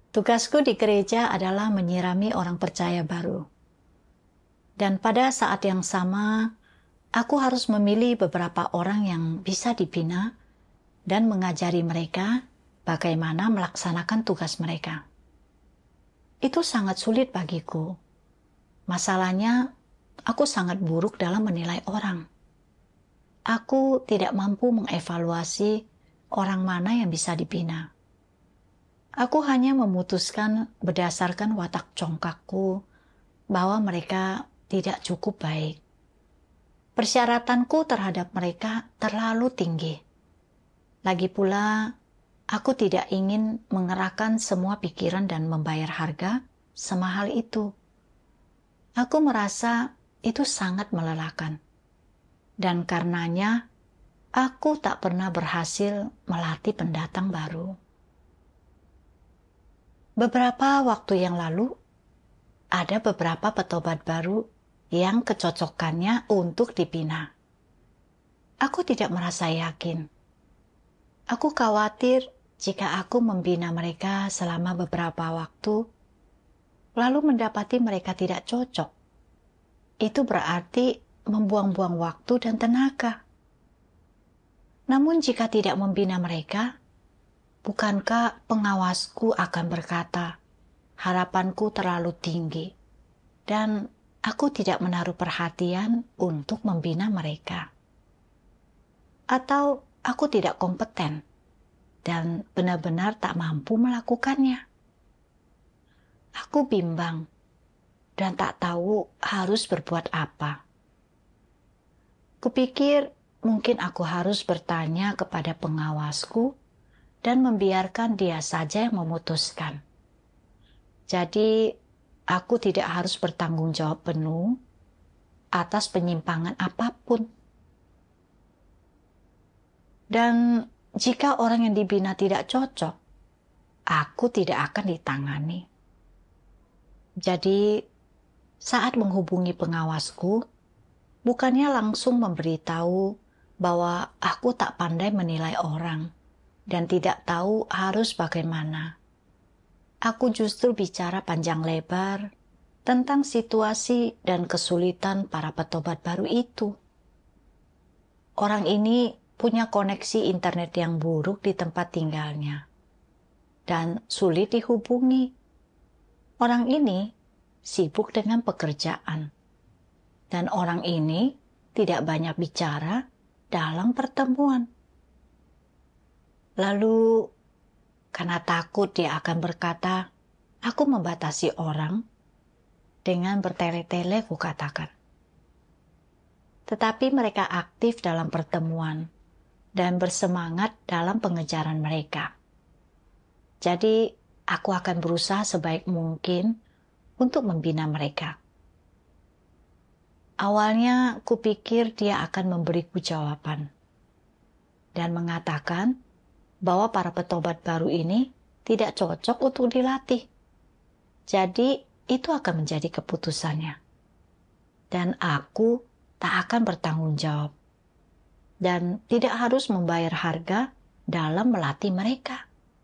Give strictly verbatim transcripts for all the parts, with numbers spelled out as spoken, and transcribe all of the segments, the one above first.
Tugasku di gereja adalah menyirami orang percaya baru. Dan pada saat yang sama, aku harus memilih beberapa orang yang bisa dibina dan mengajari mereka bagaimana melaksanakan tugas mereka. Itu sangat sulit bagiku. Masalahnya, aku sangat buruk dalam menilai orang. Aku tidak mampu mengevaluasi orang mana yang bisa dibina. Aku hanya memutuskan berdasarkan watak congkakku bahwa mereka tidak cukup baik. Persyaratanku terhadap mereka terlalu tinggi. Lagi pula, aku tidak ingin mengerahkan semua pikiran dan membayar harga semahal itu. Aku merasa itu sangat melelahkan. Dan karenanya, aku tak pernah berhasil melatih pendatang baru. Beberapa waktu yang lalu, ada beberapa petobat baru yang kecocokannya untuk dibina. Aku tidak merasa yakin. Aku khawatir jika aku membina mereka selama beberapa waktu, lalu mendapati mereka tidak cocok. Itu berarti membuang-buang waktu dan tenaga. Namun jika tidak membina mereka, bukankah pengawasku akan berkata, harapanku terlalu tinggi dan aku tidak menaruh perhatian untuk membina mereka? Atau aku tidak kompeten dan benar-benar tak mampu melakukannya? Aku bimbang dan tak tahu harus berbuat apa. Kupikir mungkin aku harus bertanya kepada pengawasku dan membiarkan dia saja yang memutuskan. Jadi, aku tidak harus bertanggung jawab penuh atas penyimpangan apapun. Dan jika orang yang dibina tidak cocok, aku tidak akan ditangani. Jadi, saat menghubungi pengawasku, bukannya langsung memberitahu bahwa aku tak pandai menilai orang dan tidak tahu harus bagaimana. Aku justru bicara panjang lebar tentang situasi dan kesulitan para petobat baru itu. Orang ini punya koneksi internet yang buruk di tempat tinggalnya dan sulit dihubungi. Orang ini sibuk dengan pekerjaan dan orang ini tidak banyak bicara dalam pertemuan. Lalu, karena takut dia akan berkata, aku membatasi orang, dengan bertele-tele kukatakan. Tetapi mereka aktif dalam pertemuan dan bersemangat dalam pengejaran mereka. Jadi, aku akan berusaha sebaik mungkin untuk membina mereka. Awalnya kupikir dia akan memberiku jawaban dan mengatakan bahwa para petobat baru ini tidak cocok untuk dilatih. Jadi itu akan menjadi keputusannya. Dan aku tak akan bertanggung jawab dan tidak harus membayar harga dalam melatih mereka.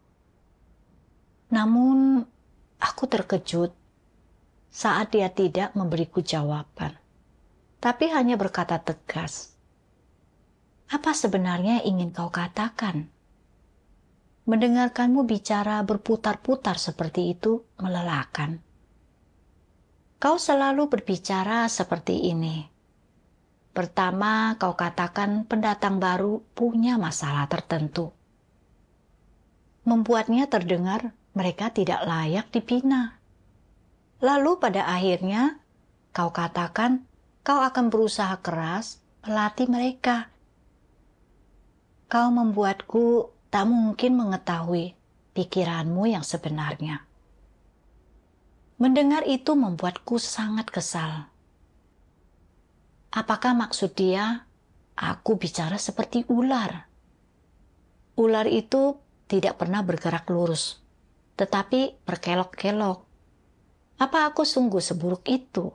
Namun aku terkejut saat dia tidak memberiku jawaban, tapi hanya berkata tegas, "Apa sebenarnya yang ingin kau katakan?" Mendengarkanmu bicara berputar-putar seperti itu melelahkan. Kau selalu berbicara seperti ini. Pertama, kau katakan pendatang baru punya masalah tertentu. Membuatnya terdengar mereka tidak layak dibina. Lalu pada akhirnya, kau katakan kau akan berusaha keras melatih mereka. Kau membuatku tak mungkin mengetahui pikiranmu yang sebenarnya. Mendengar itu membuatku sangat kesal. Apakah maksud dia aku bicara seperti ular? Ular itu tidak pernah bergerak lurus, tetapi berkelok-kelok. Apa aku sungguh seburuk itu?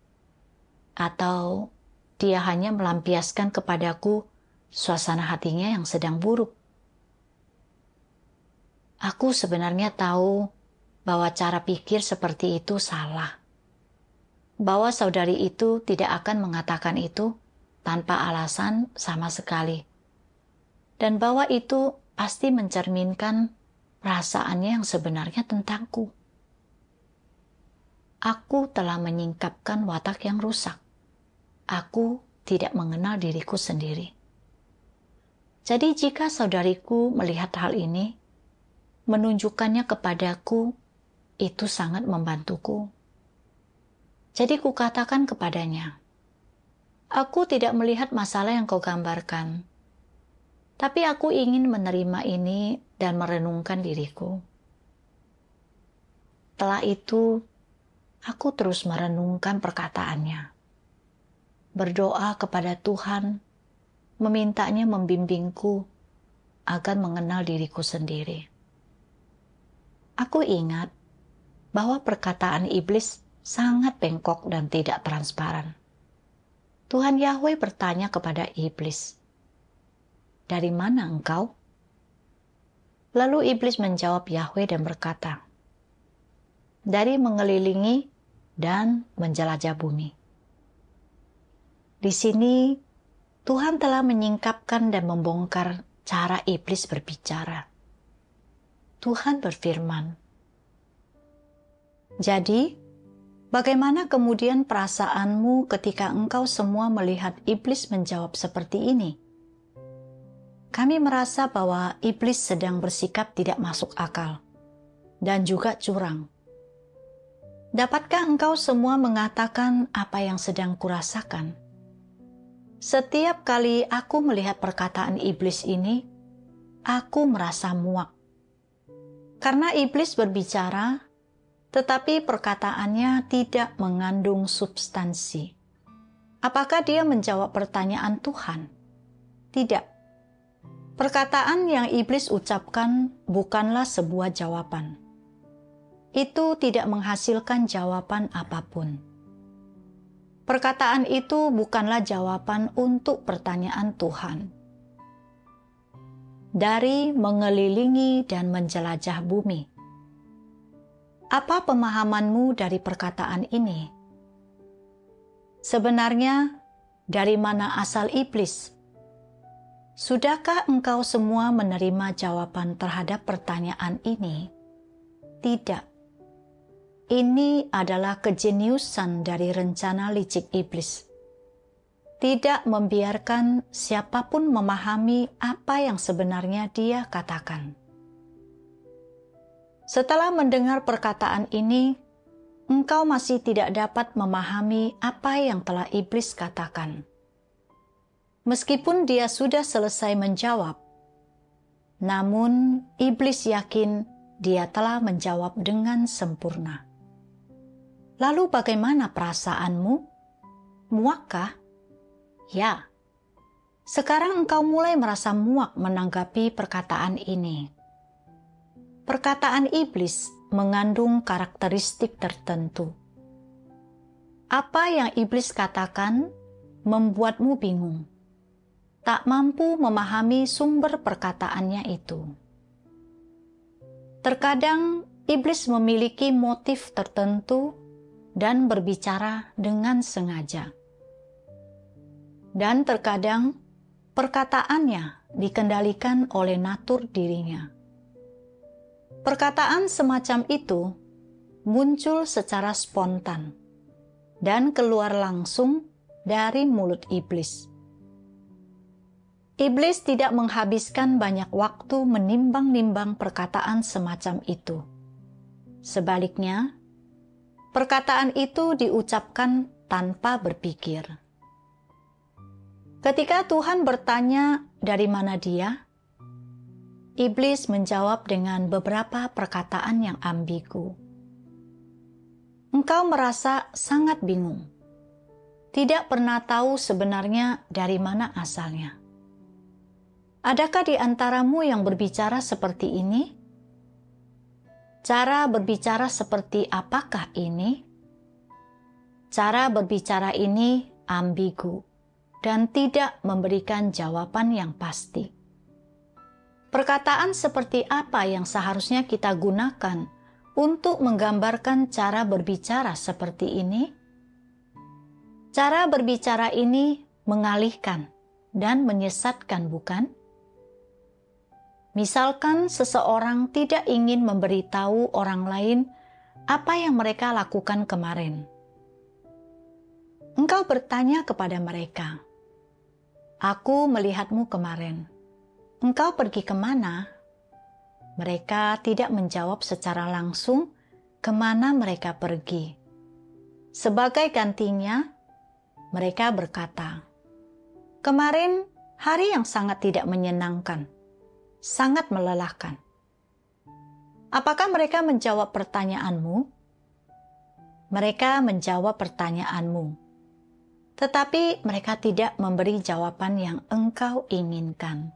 Atau dia hanya melampiaskan kepadaku suasana hatinya yang sedang buruk? Aku sebenarnya tahu bahwa cara pikir seperti itu salah. Bahwa saudari itu tidak akan mengatakan itu tanpa alasan sama sekali. Dan bahwa itu pasti mencerminkan perasaannya yang sebenarnya tentangku. Aku telah menyingkapkan watak yang rusak. Aku tidak mengenal diriku sendiri. Jadi jika saudariku melihat hal ini, menunjukkannya kepadaku, itu sangat membantuku. Jadi kukatakan kepadanya, aku tidak melihat masalah yang kau gambarkan, tapi aku ingin menerima ini dan merenungkan diriku. Setelah itu, aku terus merenungkan perkataannya. Berdoa kepada Tuhan, memintanya membimbingku agar mengenal diriku sendiri. Aku ingat bahwa perkataan iblis sangat bengkok dan tidak transparan. Tuhan Yahweh bertanya kepada iblis, "Dari mana engkau?" Lalu iblis menjawab Yahweh dan berkata, "Dari mengelilingi dan menjelajah bumi." Di sini Tuhan telah menyingkapkan dan membongkar cara iblis berbicara. Tuhan berfirman, "Jadi, bagaimana kemudian perasaanmu ketika engkau semua melihat iblis menjawab seperti ini? Kami merasa bahwa iblis sedang bersikap tidak masuk akal dan juga curang. Dapatkah engkau semua mengatakan apa yang sedang kurasakan? Setiap kali aku melihat perkataan iblis ini, aku merasa muak. Karena iblis berbicara, tetapi perkataannya tidak mengandung substansi. Apakah dia menjawab pertanyaan Tuhan? Tidak. Perkataan yang iblis ucapkan bukanlah sebuah jawaban. Itu tidak menghasilkan jawaban apapun. Perkataan itu bukanlah jawaban untuk pertanyaan Tuhan. Dari mengelilingi dan menjelajah bumi. Apa pemahamanmu dari perkataan ini? Sebenarnya, dari mana asal iblis? Sudahkah engkau semua menerima jawaban terhadap pertanyaan ini? Tidak. Ini adalah kejeniusan dari rencana licik iblis. Tidak membiarkan siapapun memahami apa yang sebenarnya dia katakan. Setelah mendengar perkataan ini, engkau masih tidak dapat memahami apa yang telah iblis katakan. Meskipun dia sudah selesai menjawab, namun iblis yakin dia telah menjawab dengan sempurna. Lalu bagaimana perasaanmu? Muakkah? Ya. Sekarang engkau mulai merasa muak menanggapi perkataan ini. Perkataan iblis mengandung karakteristik tertentu. Apa yang iblis katakan membuatmu bingung. Tak mampu memahami sumber perkataannya itu. Terkadang iblis memiliki motif tertentu dan berbicara dengan sengaja. Dan terkadang perkataannya dikendalikan oleh natur dirinya. Perkataan semacam itu muncul secara spontan dan keluar langsung dari mulut iblis. Iblis tidak menghabiskan banyak waktu menimbang-nimbang perkataan semacam itu. Sebaliknya, perkataan itu diucapkan tanpa berpikir. Ketika Tuhan bertanya dari mana dia, iblis menjawab dengan beberapa perkataan yang ambigu. Engkau merasa sangat bingung. Tidak pernah tahu sebenarnya dari mana asalnya. Adakah di antaramu yang berbicara seperti ini? Cara berbicara seperti apakah ini? Cara berbicara ini ambigu dan tidak memberikan jawaban yang pasti. Perkataan seperti apa yang seharusnya kita gunakan untuk menggambarkan cara berbicara seperti ini? Cara berbicara ini mengalihkan dan menyesatkan, bukan? Misalkan seseorang tidak ingin memberitahu orang lain apa yang mereka lakukan kemarin. Engkau bertanya kepada mereka, "Aku melihatmu kemarin. Engkau pergi kemana?" Mereka tidak menjawab secara langsung kemana mereka pergi. Sebagai gantinya, mereka berkata, "Kemarin hari yang sangat tidak menyenangkan, sangat melelahkan." Apakah mereka menjawab pertanyaanmu? Mereka menjawab pertanyaanmu, tetapi mereka tidak memberi jawaban yang engkau inginkan.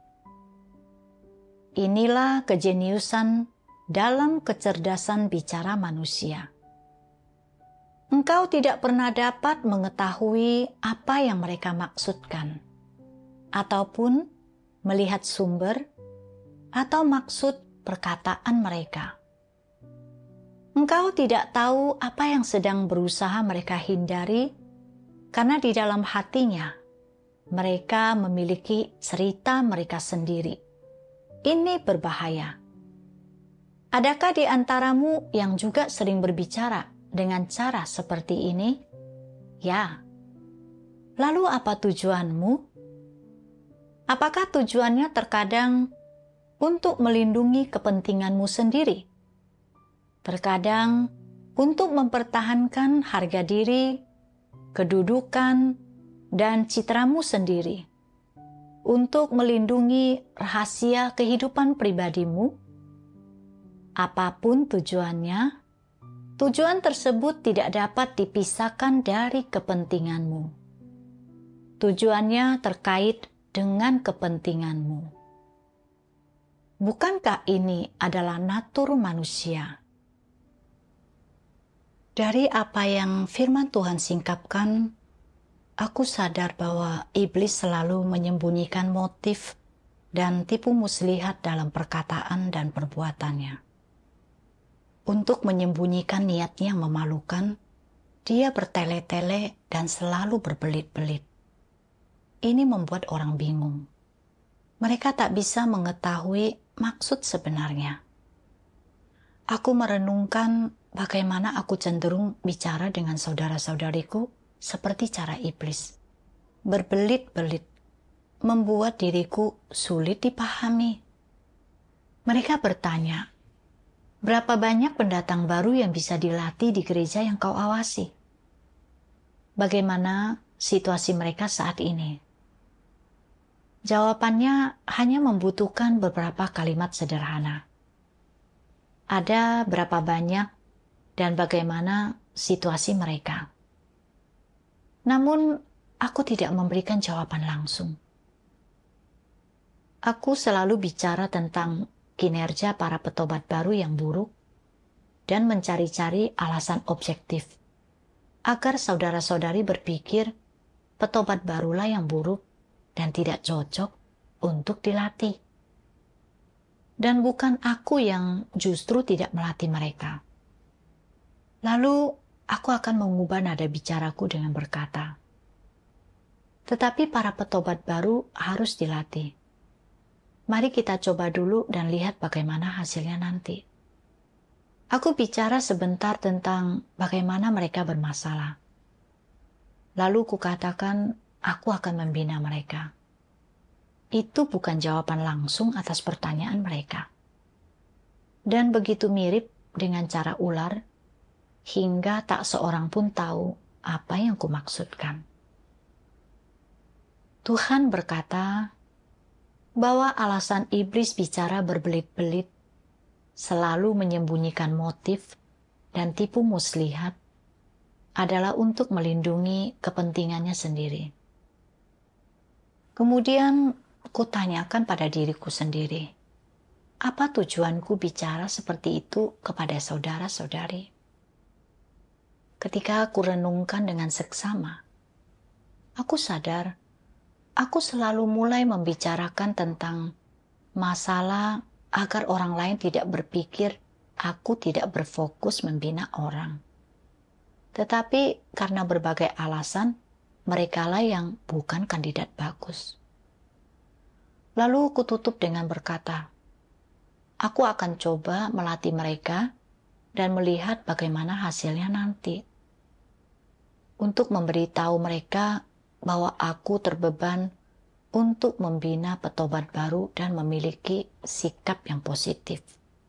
Inilah kejeniusan dalam kecerdasan bicara manusia. Engkau tidak pernah dapat mengetahui apa yang mereka maksudkan, ataupun melihat sumber atau maksud perkataan mereka. Engkau tidak tahu apa yang sedang berusaha mereka hindari, karena di dalam hatinya mereka memiliki cerita mereka sendiri. Ini berbahaya. Adakah di antaramu yang juga sering berbicara dengan cara seperti ini? Ya. Lalu apa tujuanmu? Apakah tujuannya terkadang untuk melindungi kepentinganmu sendiri? Terkadang untuk mempertahankan harga diri, kedudukan, dan citramu sendiri. Untuk melindungi rahasia kehidupan pribadimu? Apapun tujuannya, tujuan tersebut tidak dapat dipisahkan dari kepentinganmu. Tujuannya terkait dengan kepentinganmu. Bukankah ini adalah natur manusia? Dari apa yang firman Tuhan singkapkan, aku sadar bahwa iblis selalu menyembunyikan motif dan tipu muslihat dalam perkataan dan perbuatannya. Untuk menyembunyikan niatnya yang memalukan, dia bertele-tele dan selalu berbelit-belit. Ini membuat orang bingung. Mereka tak bisa mengetahui maksud sebenarnya. Aku merenungkan bagaimana aku cenderung bicara dengan saudara-saudariku seperti cara iblis, berbelit-belit, membuat diriku sulit dipahami. Mereka bertanya, "Berapa banyak pendatang baru yang bisa dilatih di gereja yang kau awasi? Bagaimana situasi mereka saat ini?" Jawabannya hanya membutuhkan beberapa kalimat sederhana. Ada berapa banyak dan bagaimana situasi mereka? Namun, aku tidak memberikan jawaban langsung. Aku selalu bicara tentang kinerja para petobat baru yang buruk dan mencari-cari alasan objektif agar saudara-saudari berpikir petobat barulah yang buruk dan tidak cocok untuk dilatih. Dan bukan aku yang justru tidak melatih mereka. Lalu aku akan mengubah nada bicaraku dengan berkata, "Tetapi para petobat baru harus dilatih. Mari kita coba dulu dan lihat bagaimana hasilnya nanti." Aku bicara sebentar tentang bagaimana mereka bermasalah. Lalu kukatakan, aku akan membina mereka. Itu bukan jawaban langsung atas pertanyaan mereka. Dan begitu mirip dengan cara ular, hingga tak seorang pun tahu apa yang kumaksudkan. Tuhan berkata bahwa alasan iblis bicara berbelit-belit, selalu menyembunyikan motif dan tipu muslihat, adalah untuk melindungi kepentingannya sendiri. Kemudian kutanyakan pada diriku sendiri, apa tujuanku bicara seperti itu kepada saudara-saudari? Ketika aku renungkan dengan seksama, aku sadar aku selalu mulai membicarakan tentang masalah agar orang lain tidak berpikir aku tidak berfokus membina orang. Tetapi karena berbagai alasan, merekalah yang bukan kandidat bagus. Lalu kututup dengan berkata, aku akan coba melatih mereka dan melihat bagaimana hasilnya nanti. Untuk memberitahu mereka bahwa aku terbeban untuk membina petobat baru dan memiliki sikap yang positif.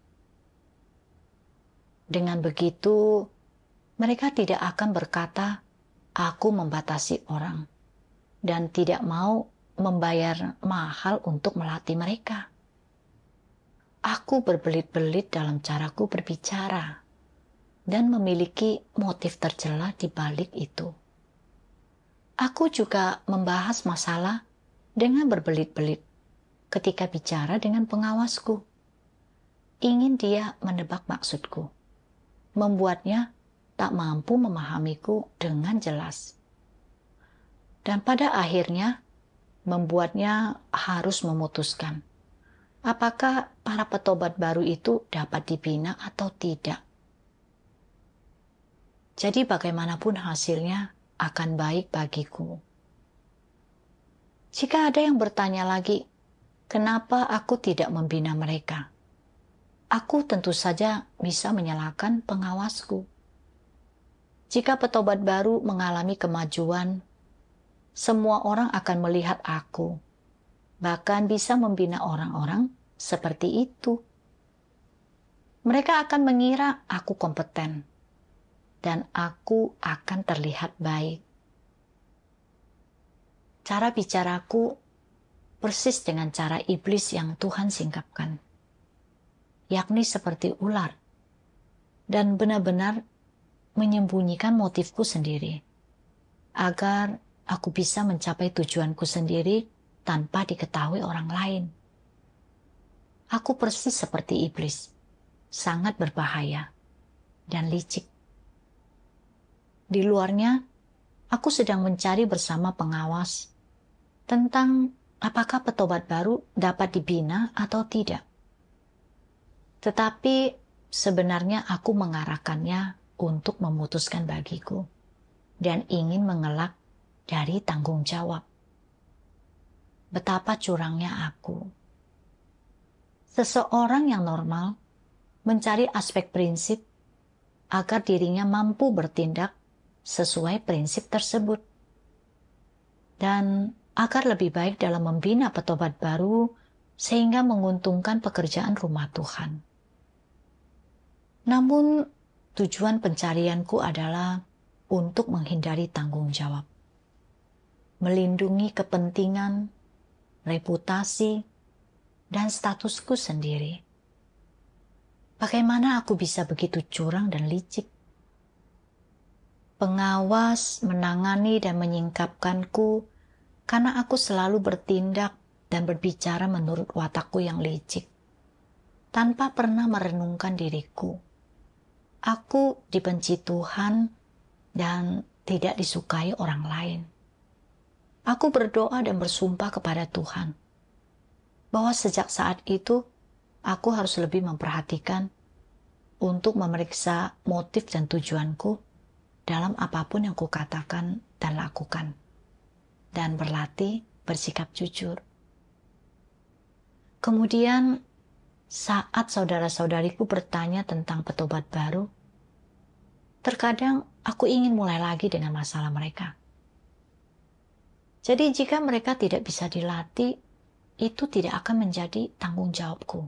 Dengan begitu, mereka tidak akan berkata, aku membatasi orang, dan tidak mau membayar mahal untuk melatih mereka. Aku berbelit-belit dalam caraku berbicara, dan memiliki motif tercela di balik itu. Aku juga membahas masalah dengan berbelit-belit ketika bicara dengan pengawasku. Ingin dia menebak maksudku, membuatnya tak mampu memahamiku dengan jelas. Dan pada akhirnya, membuatnya harus memutuskan apakah para petobat baru itu dapat dibina atau tidak. Jadi bagaimanapun hasilnya akan baik bagiku. Jika ada yang bertanya lagi, kenapa aku tidak membina mereka? Aku tentu saja bisa menyalahkan pengawasku. Jika petobat baru mengalami kemajuan, semua orang akan melihat aku, bahkan bisa membina orang-orang seperti itu. Mereka akan mengira aku kompeten, dan aku akan terlihat baik. Cara bicaraku persis dengan cara iblis yang Tuhan singkapkan, yakni seperti ular, dan benar-benar menyembunyikan motifku sendiri, agar aku bisa mencapai tujuanku sendiri tanpa diketahui orang lain. Aku persis seperti iblis, sangat berbahaya dan licik. Di luarnya, aku sedang mencari bersama pengawas tentang apakah petobat baru dapat dibina atau tidak. Tetapi sebenarnya aku mengarahkannya untuk memutuskan bagiku dan ingin mengelak dari tanggung jawab. Betapa curangnya aku. Seseorang yang normal mencari aspek prinsip agar dirinya mampu bertindak sesuai prinsip tersebut, dan agar lebih baik dalam membina petobat baru sehingga menguntungkan pekerjaan rumah Tuhan. Namun tujuan pencarianku adalah untuk menghindari tanggung jawab, melindungi kepentingan, reputasi, dan statusku sendiri. Bagaimana aku bisa begitu curang dan licik? Pengawas menangani dan menyingkapkanku karena aku selalu bertindak dan berbicara menurut watakku yang licik, tanpa pernah merenungkan diriku. Aku dibenci Tuhan dan tidak disukai orang lain. Aku berdoa dan bersumpah kepada Tuhan bahwa sejak saat itu aku harus lebih memperhatikan untuk memeriksa motif dan tujuanku dalam apapun yang kukatakan dan lakukan, dan berlatih bersikap jujur. Kemudian saat saudara-saudariku bertanya tentang petobat baru, terkadang aku ingin mulai lagi dengan masalah mereka. Jadi jika mereka tidak bisa dilatih, itu tidak akan menjadi tanggung jawabku.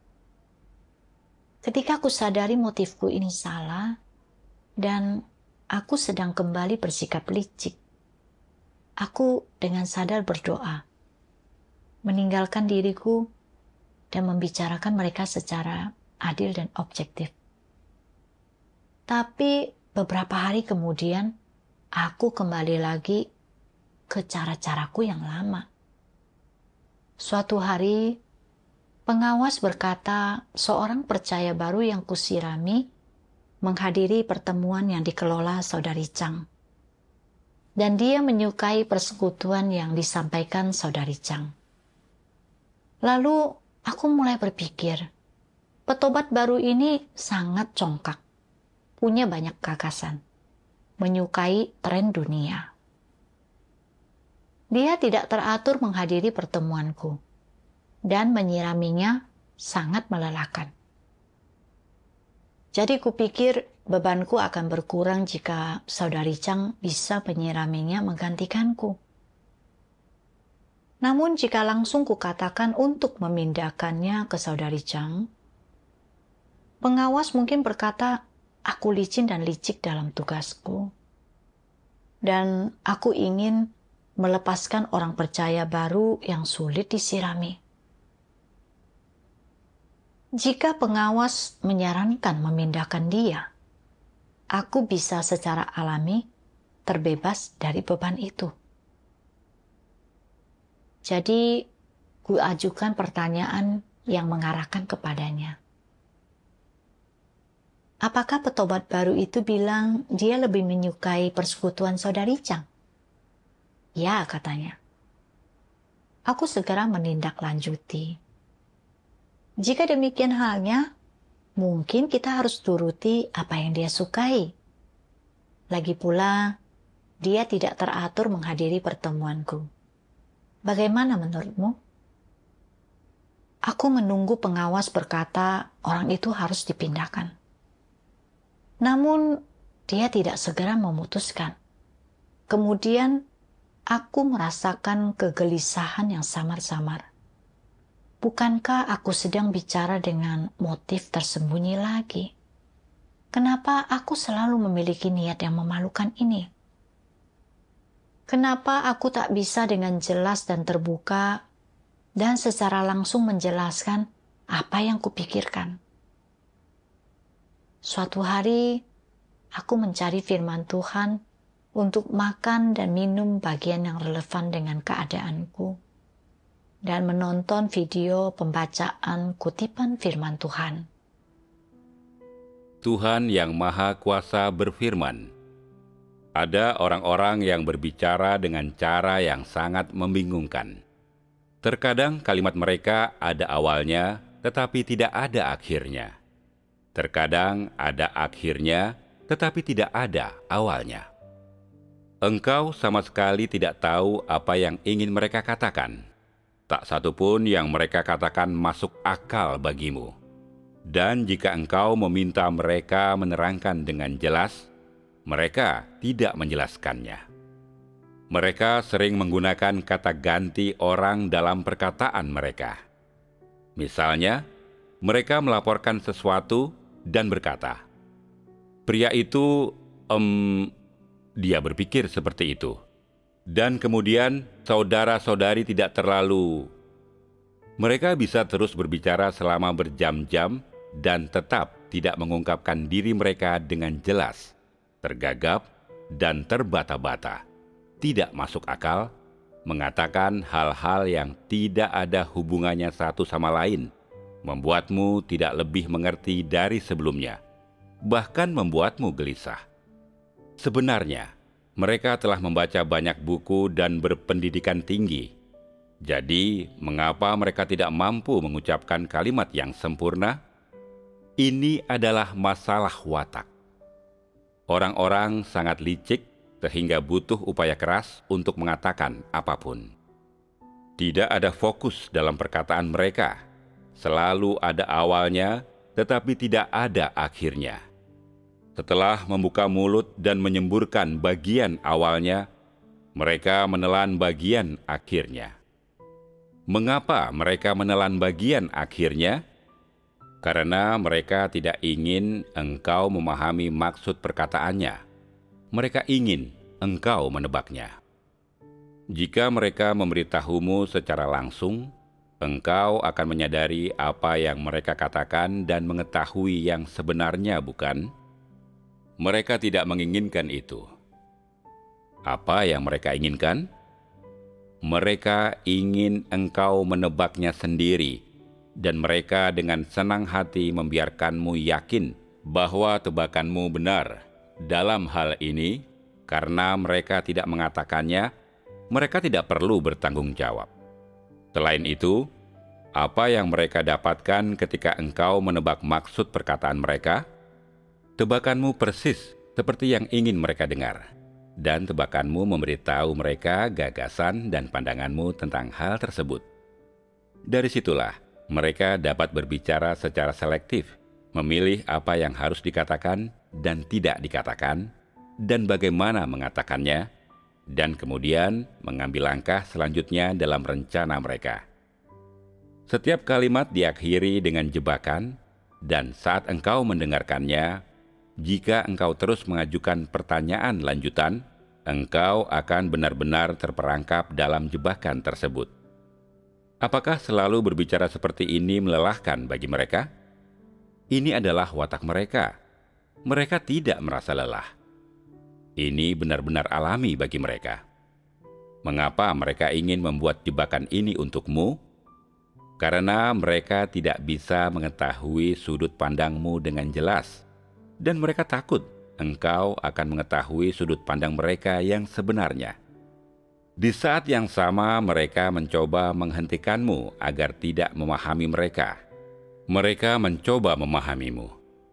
Ketika aku sadari motifku ini salah, dan aku sedang kembali bersikap licik, aku dengan sadar berdoa, meninggalkan diriku, dan membicarakan mereka secara adil dan objektif. Tapi beberapa hari kemudian, aku kembali lagi ke cara-caraku yang lama. Suatu hari, pengawas berkata seorang percaya baru yang kusirami menghadiri pertemuan yang dikelola Saudari Chang. Dan dia menyukai persekutuan yang disampaikan Saudari Chang. Lalu aku mulai berpikir, Petobat baru ini sangat congkak, punya banyak gagasan, menyukai tren dunia. Dia tidak teratur menghadiri pertemuanku, dan menyiraminya sangat melelahkan. Jadi kupikir bebanku akan berkurang jika Saudari Chang bisa menyiraminya menggantikanku. Namun jika langsung kukatakan untuk memindahkannya ke Saudari Chang, pengawas mungkin berkata aku licin dan licik dalam tugasku. Dan aku ingin melepaskan orang percaya baru yang sulit disirami. Jika pengawas menyarankan memindahkan dia, aku bisa secara alami terbebas dari beban itu. Jadi, ku ajukan pertanyaan yang mengarahkan kepadanya. Apakah petobat baru itu bilang dia lebih menyukai persekutuan Saudari Chang? Ya, katanya. Aku segera menindaklanjuti. Jika demikian halnya, mungkin kita harus turuti apa yang dia sukai. Lagi pula, dia tidak teratur menghadiri pertemuanku. Bagaimana menurutmu? Aku menunggu pengawas berkata orang itu harus dipindahkan. Namun, dia tidak segera memutuskan. Kemudian, aku merasakan kegelisahan yang samar-samar. Bukankah aku sedang bicara dengan motif tersembunyi lagi? Kenapa aku selalu memiliki niat yang memalukan ini? Kenapa aku tak bisa dengan jelas dan terbuka dan secara langsung menjelaskan apa yang kupikirkan? Suatu hari, aku mencari firman Tuhan untuk makan dan minum bagian yang relevan dengan keadaanku, dan menonton video pembacaan kutipan firman Tuhan. Tuhan yang Maha Kuasa berfirman, ada orang-orang yang berbicara dengan cara yang sangat membingungkan. Terkadang kalimat mereka ada awalnya, tetapi tidak ada akhirnya. Terkadang ada akhirnya, tetapi tidak ada awalnya. Engkau sama sekali tidak tahu apa yang ingin mereka katakan. Tak satu pun yang mereka katakan masuk akal bagimu. Dan jika engkau meminta mereka menerangkan dengan jelas, mereka tidak menjelaskannya. Mereka sering menggunakan kata ganti orang dalam perkataan mereka. Misalnya, mereka melaporkan sesuatu dan berkata, pria itu, em, dia berpikir seperti itu. Dan kemudian saudara-saudari tidak terlalu... Mereka bisa terus berbicara selama berjam-jam dan tetap tidak mengungkapkan diri mereka dengan jelas, tergagap dan terbata-bata, tidak masuk akal, mengatakan hal-hal yang tidak ada hubungannya satu sama lain, membuatmu tidak lebih mengerti dari sebelumnya, bahkan membuatmu gelisah. Sebenarnya, mereka telah membaca banyak buku dan berpendidikan tinggi. Jadi, mengapa mereka tidak mampu mengucapkan kalimat yang sempurna? Ini adalah masalah watak. Orang-orang sangat licik sehingga butuh upaya keras untuk mengatakan apapun. Tidak ada fokus dalam perkataan mereka. Selalu ada awalnya, tetapi tidak ada akhirnya. Setelah membuka mulut dan menyemburkan bagian awalnya, mereka menelan bagian akhirnya. Mengapa mereka menelan bagian akhirnya? Karena mereka tidak ingin engkau memahami maksud perkataannya. Mereka ingin engkau menebaknya. Jika mereka memberitahumu secara langsung, engkau akan menyadari apa yang mereka katakan dan mengetahui yang sebenarnya, bukan? Mereka tidak menginginkan itu. Apa yang mereka inginkan? Mereka ingin engkau menebaknya sendiri, dan mereka dengan senang hati membiarkanmu yakin bahwa tebakanmu benar. Dalam hal ini, karena mereka tidak mengatakannya, mereka tidak perlu bertanggung jawab. Selain itu, Apa yang mereka dapatkan ketika engkau menebak maksud perkataan mereka? Tebakanmu persis seperti yang ingin mereka dengar, dan tebakanmu memberitahu mereka gagasan dan pandanganmu tentang hal tersebut. Dari situlah mereka dapat berbicara secara selektif, memilih apa yang harus dikatakan dan tidak dikatakan, dan bagaimana mengatakannya, dan kemudian mengambil langkah selanjutnya dalam rencana mereka. Setiap kalimat diakhiri dengan jebakan, dan saat engkau mendengarkannya, jika engkau terus mengajukan pertanyaan lanjutan, engkau akan benar-benar terperangkap dalam jebakan tersebut. Apakah selalu berbicara seperti ini melelahkan bagi mereka? Ini adalah watak mereka. Mereka tidak merasa lelah. Ini benar-benar alami bagi mereka. Mengapa mereka ingin membuat jebakan ini untukmu? Karena mereka tidak bisa mengetahui sudut pandangmu dengan jelas, dan mereka takut engkau akan mengetahui sudut pandang mereka yang sebenarnya. Di saat yang sama mereka mencoba menghentikanmu agar tidak memahami mereka. Mereka mencoba memahamimu.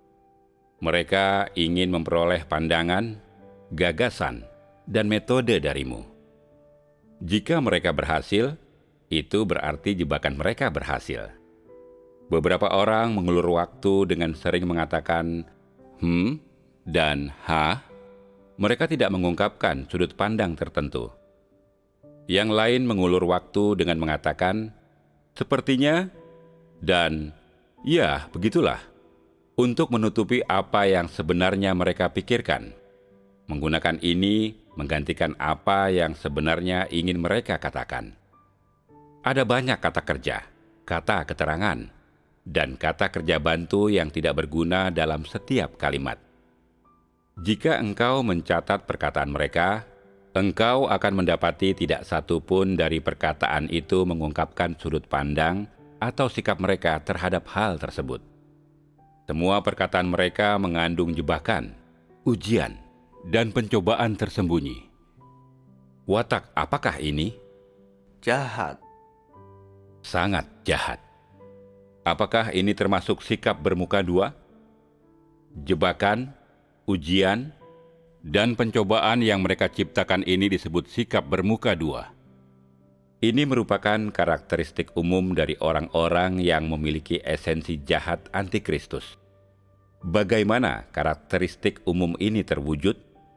Mereka ingin memperoleh pandangan, gagasan, dan metode darimu. Jika mereka berhasil, itu berarti jebakan mereka berhasil. Beberapa orang mengulur waktu dengan sering mengatakan "hmm" dan "ha". Mereka tidak mengungkapkan sudut pandang tertentu. Yang lain mengulur waktu dengan mengatakan "sepertinya" dan "ya, begitulah", untuk menutupi apa yang sebenarnya mereka pikirkan. Menggunakan ini menggantikan apa yang sebenarnya ingin mereka katakan. Ada banyak kata kerja, kata keterangan, dan kata kerja bantu yang tidak berguna dalam setiap kalimat. Jika engkau mencatat perkataan mereka, engkau akan mendapati tidak satu pun dari perkataan itu mengungkapkan sudut pandang atau sikap mereka terhadap hal tersebut. Semua perkataan mereka mengandung jebakan, ujian, dan pencobaan tersembunyi. Watak apakah ini? Jahat. Sangat jahat. Apakah ini termasuk sikap bermuka dua? Jebakan, ujian, dan pencobaan yang mereka ciptakan ini disebut sikap bermuka dua. Ini merupakan karakteristik umum dari orang-orang yang memiliki esensi jahat antikristus. Bagaimana karakteristik umum ini terwujud?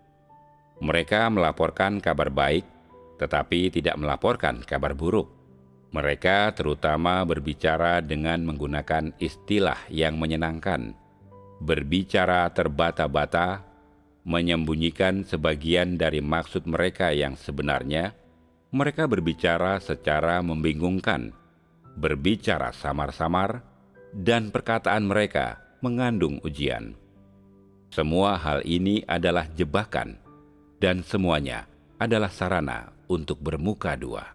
Mereka melaporkan kabar baik, tetapi tidak melaporkan kabar buruk. Mereka terutama berbicara dengan menggunakan istilah yang menyenangkan, berbicara terbata-bata, menyembunyikan sebagian dari maksud mereka yang sebenarnya. Mereka berbicara secara membingungkan, berbicara samar-samar, dan perkataan mereka mengandung ujian. Semua hal ini adalah jebakan, dan semuanya adalah sarana untuk bermuka dua.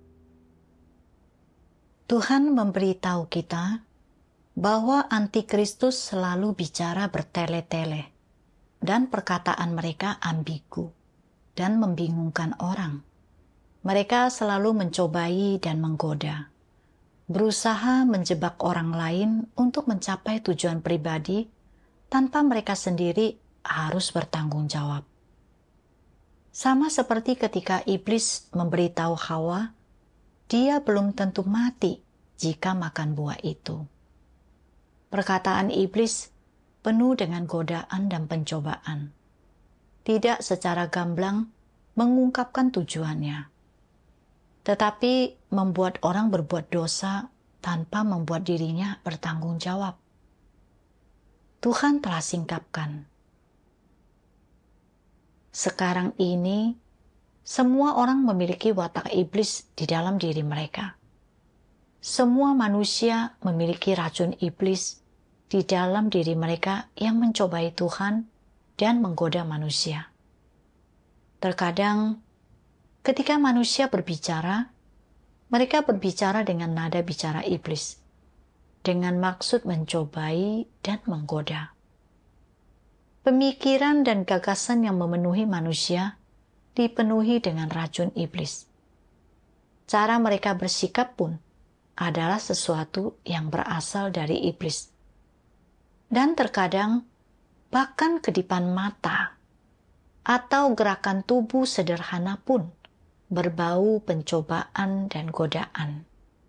Tuhan memberitahu kita bahwa antikristus selalu bicara bertele-tele, dan perkataan mereka ambigu dan membingungkan orang. Mereka selalu mencobai dan menggoda, berusaha menjebak orang lain untuk mencapai tujuan pribadi tanpa mereka sendiri harus bertanggung jawab. Sama seperti ketika iblis memberitahu Hawa, dia belum tentu mati jika makan buah itu. Perkataan iblis penuh dengan godaan dan pencobaan. Tidak secara gamblang mengungkapkan tujuannya, tetapi membuat orang berbuat dosa tanpa membuat dirinya bertanggung jawab. Tuhan telah singkapkan. Sekarang ini, semua orang memiliki watak iblis di dalam diri mereka. Semua manusia memiliki racun iblis di dalam diri mereka yang mencobai Tuhan dan menggoda manusia. Terkadang, ketika manusia berbicara, mereka berbicara dengan nada bicara iblis, dengan maksud mencobai dan menggoda. Pemikiran dan gagasan yang memenuhi manusia dipenuhi dengan racun iblis. Cara mereka bersikap pun adalah sesuatu yang berasal dari iblis. Dan terkadang bahkan kedipan mata atau gerakan tubuh sederhana pun berbau pencobaan dan godaan.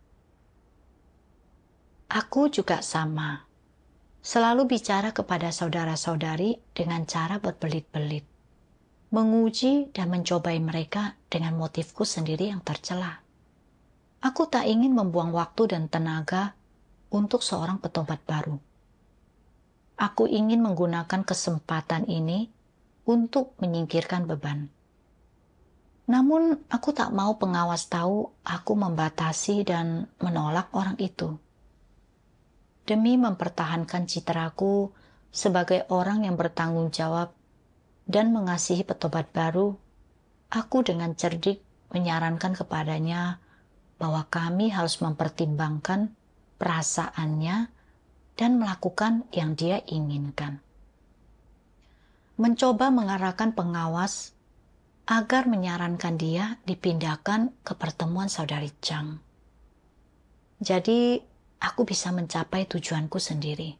Aku juga sama, selalu bicara kepada saudara-saudari dengan cara berbelit-belit, menguji dan mencobai mereka dengan motifku sendiri yang tercela. Aku tak ingin membuang waktu dan tenaga untuk seorang petobat baru. Aku ingin menggunakan kesempatan ini untuk menyingkirkan beban. Namun, aku tak mau pengawas tahu aku membatasi dan menolak orang itu. Demi mempertahankan citraku sebagai orang yang bertanggung jawab dan mengasihi petobat baru, aku dengan cerdik menyarankan kepadanya bahwa kami harus mempertimbangkan perasaannya dan melakukan yang dia inginkan. Mencoba mengarahkan pengawas agar menyarankan dia dipindahkan ke pertemuan saudari Chang. Jadi, aku bisa mencapai tujuanku sendiri.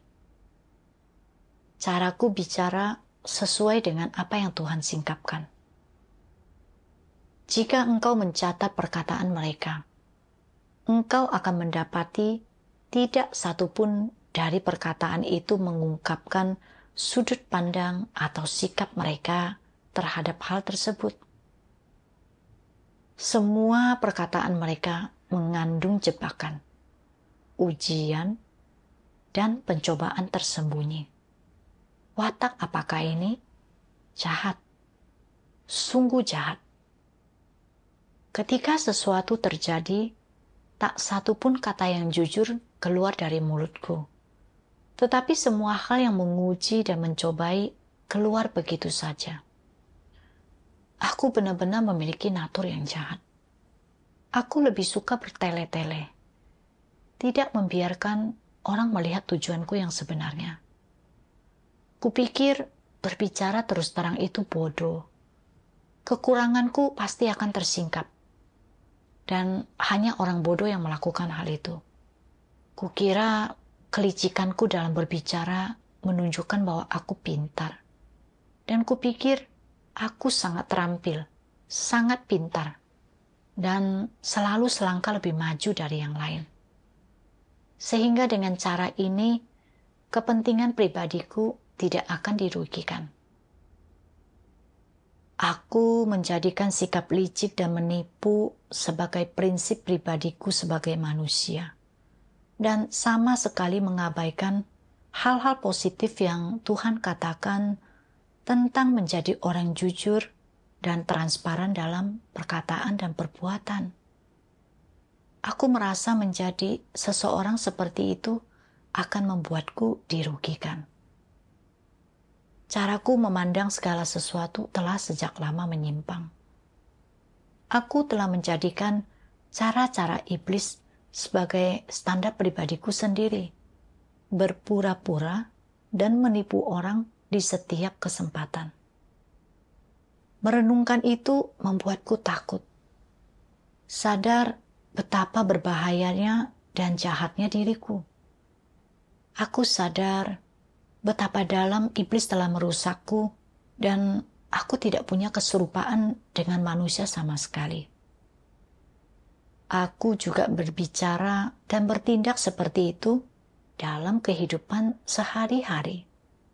Caraku bicara sesuai dengan apa yang Tuhan singkapkan. Jika engkau mencatat perkataan mereka, engkau akan mendapati tidak satupun dari perkataan itu mengungkapkan sudut pandang atau sikap mereka terhadap hal tersebut. Semua perkataan mereka mengandung jebakan, ujian, dan pencobaan tersembunyi. Watak apakah ini? Jahat. Sungguh jahat. Ketika sesuatu terjadi, tak satupun kata yang jujur keluar dari mulutku. Tetapi semua hal yang menguji dan mencobai keluar begitu saja. Aku benar-benar memiliki natur yang jahat. Aku lebih suka bertele-tele. Tidak membiarkan orang melihat tujuanku yang sebenarnya. Kupikir berbicara terus terang itu bodoh. Kekuranganku pasti akan tersingkap. Dan hanya orang bodoh yang melakukan hal itu. Kukira kelicikanku dalam berbicara menunjukkan bahwa aku pintar. Dan kupikir aku sangat terampil, sangat pintar, dan selalu selangkah lebih maju dari yang lain. Sehingga dengan cara ini, kepentingan pribadiku tidak akan dirugikan. Aku menjadikan sikap licik dan menipu sebagai prinsip pribadiku sebagai manusia. Dan sama sekali mengabaikan hal-hal positif yang Tuhan katakan tentang menjadi orang jujur dan transparan dalam perkataan dan perbuatan. Aku merasa menjadi seseorang seperti itu akan membuatku dirugikan. Caraku memandang segala sesuatu telah sejak lama menyimpang. Aku telah menjadikan cara-cara iblis sebagai standar pribadiku sendiri, berpura-pura dan menipu orang di setiap kesempatan. Merenungkan itu membuatku takut. Sadar betapa berbahayanya dan jahatnya diriku. Aku sadar betapa dalam iblis telah merusakku dan aku tidak punya keserupaan dengan manusia sama sekali. Aku juga berbicara dan bertindak seperti itu dalam kehidupan sehari-hari.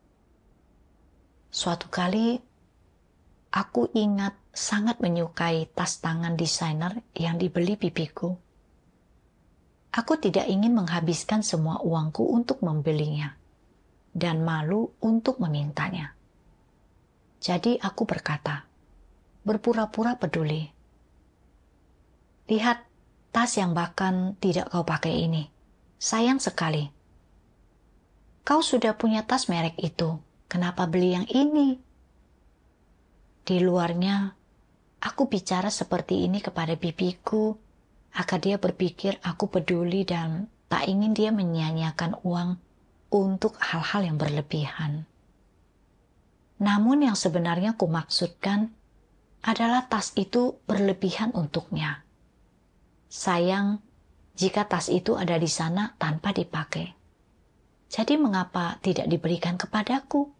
Suatu kali, aku ingat sangat menyukai tas tangan desainer yang dibeli pipiku. Aku tidak ingin menghabiskan semua uangku untuk membelinya, dan malu untuk memintanya. Jadi aku berkata, berpura-pura peduli. Lihat, tas yang bahkan tidak kau pakai ini. Sayang sekali. Kau sudah punya tas merek itu. Kenapa beli yang ini? Di luarnya, aku bicara seperti ini kepada bibiku, agar dia berpikir aku peduli dan tak ingin dia menyia-nyiakan uang untuk hal-hal yang berlebihan. Namun yang sebenarnya kumaksudkan adalah tas itu berlebihan untuknya. Sayang, jika tas itu ada di sana tanpa dipakai? Jadi mengapa tidak diberikan kepadaku?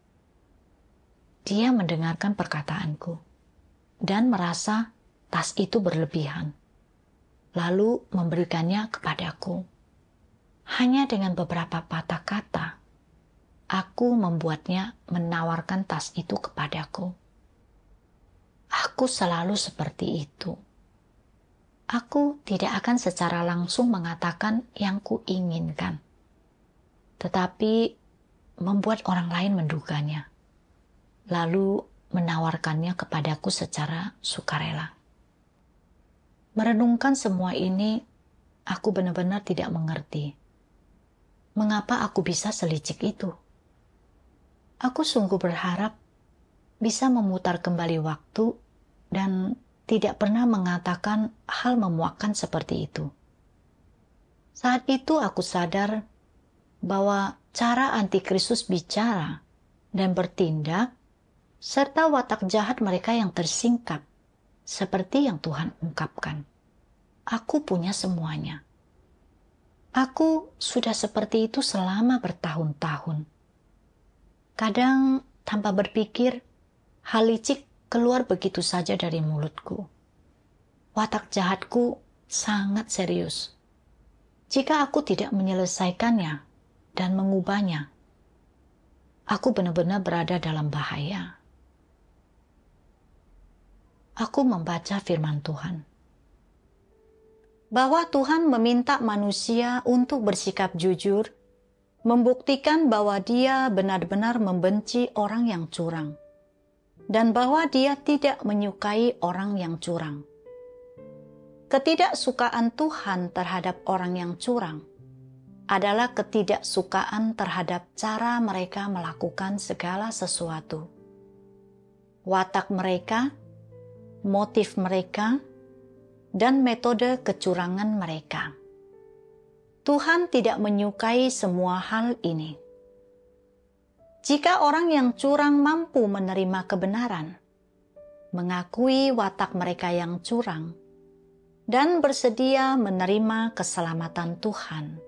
Dia mendengarkan perkataanku dan merasa tas itu berlebihan, lalu memberikannya kepadaku. Hanya dengan beberapa patah kata, aku membuatnya menawarkan tas itu kepadaku. Aku selalu seperti itu. Aku tidak akan secara langsung mengatakan yang kuinginkan, tetapi membuat orang lain menduganya, lalu menawarkannya kepadaku secara sukarela. Merenungkan semua ini, aku benar-benar tidak mengerti mengapa aku bisa selicik itu. Aku sungguh berharap bisa memutar kembali waktu dan tidak pernah mengatakan hal memuakkan seperti itu. Saat itu aku sadar bahwa cara antikristus bicara dan bertindak serta watak jahat mereka yang tersingkap seperti yang Tuhan ungkapkan. Aku punya semuanya. Aku sudah seperti itu selama bertahun-tahun. Kadang tanpa berpikir, hal licik keluar begitu saja dari mulutku. Watak jahatku sangat serius. Jika aku tidak menyelesaikannya dan mengubahnya, aku benar-benar berada dalam bahaya. Aku membaca firman Tuhan, bahwa Tuhan meminta manusia untuk bersikap jujur, membuktikan bahwa dia benar-benar membenci orang yang curang, dan bahwa dia tidak menyukai orang yang curang. Ketidaksukaan Tuhan terhadap orang yang curang adalah ketidaksukaan terhadap cara mereka melakukan segala sesuatu. Watak mereka, motif mereka, dan metode kecurangan mereka. Tuhan tidak menyukai semua hal ini. Jika orang yang curang mampu menerima kebenaran, mengakui watak mereka yang curang, dan bersedia menerima keselamatan Tuhan,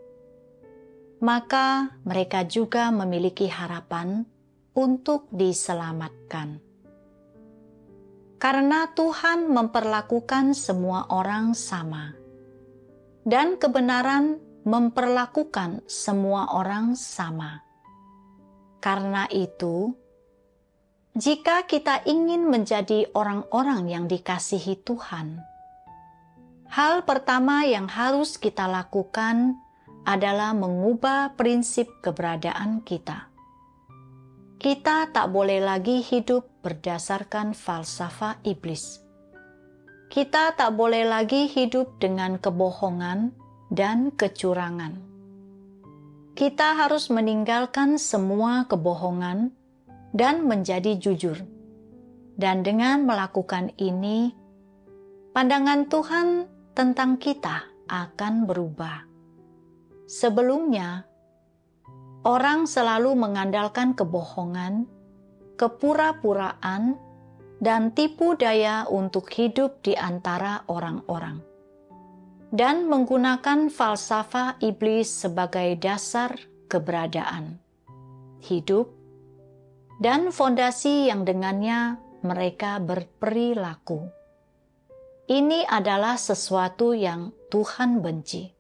maka mereka juga memiliki harapan untuk diselamatkan. Karena Tuhan memperlakukan semua orang sama, dan kebenaran memperlakukan semua orang sama. Karena itu, jika kita ingin menjadi orang-orang yang dikasihi Tuhan, hal pertama yang harus kita lakukan adalah mengubah prinsip keberadaan kita. Kita tak boleh lagi hidup berdasarkan falsafah iblis. Kita tak boleh lagi hidup dengan kebohongan dan kecurangan. Kita harus meninggalkan semua kebohongan dan menjadi jujur. Dan dengan melakukan ini, pandangan Tuhan tentang kita akan berubah. Sebelumnya, orang selalu mengandalkan kebohongan, kepura-puraan, dan tipu daya untuk hidup di antara orang-orang, dan menggunakan falsafah iblis sebagai dasar keberadaan, hidup, dan fondasi yang dengannya mereka berperilaku. Ini adalah sesuatu yang Tuhan benci.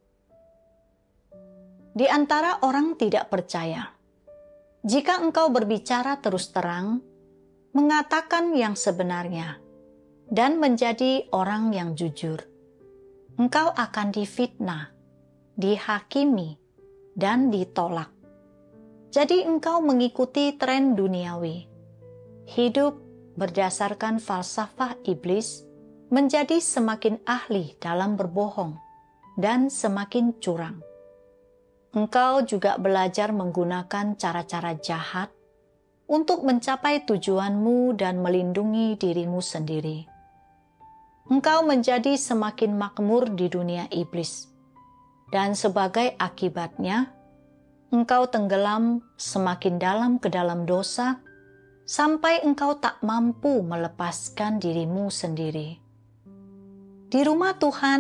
Di antara orang tidak percaya, jika engkau berbicara terus terang, mengatakan yang sebenarnya, dan menjadi orang yang jujur, engkau akan difitnah, dihakimi, dan ditolak. Jadi engkau mengikuti tren duniawi. Hidup berdasarkan falsafah iblis menjadi semakin ahli dalam berbohong dan semakin curang. Engkau juga belajar menggunakan cara-cara jahat untuk mencapai tujuanmu dan melindungi dirimu sendiri. Engkau menjadi semakin makmur di dunia iblis, dan sebagai akibatnya, engkau tenggelam semakin dalam ke dalam dosa, sampai engkau tak mampu melepaskan dirimu sendiri. Di rumah Tuhan,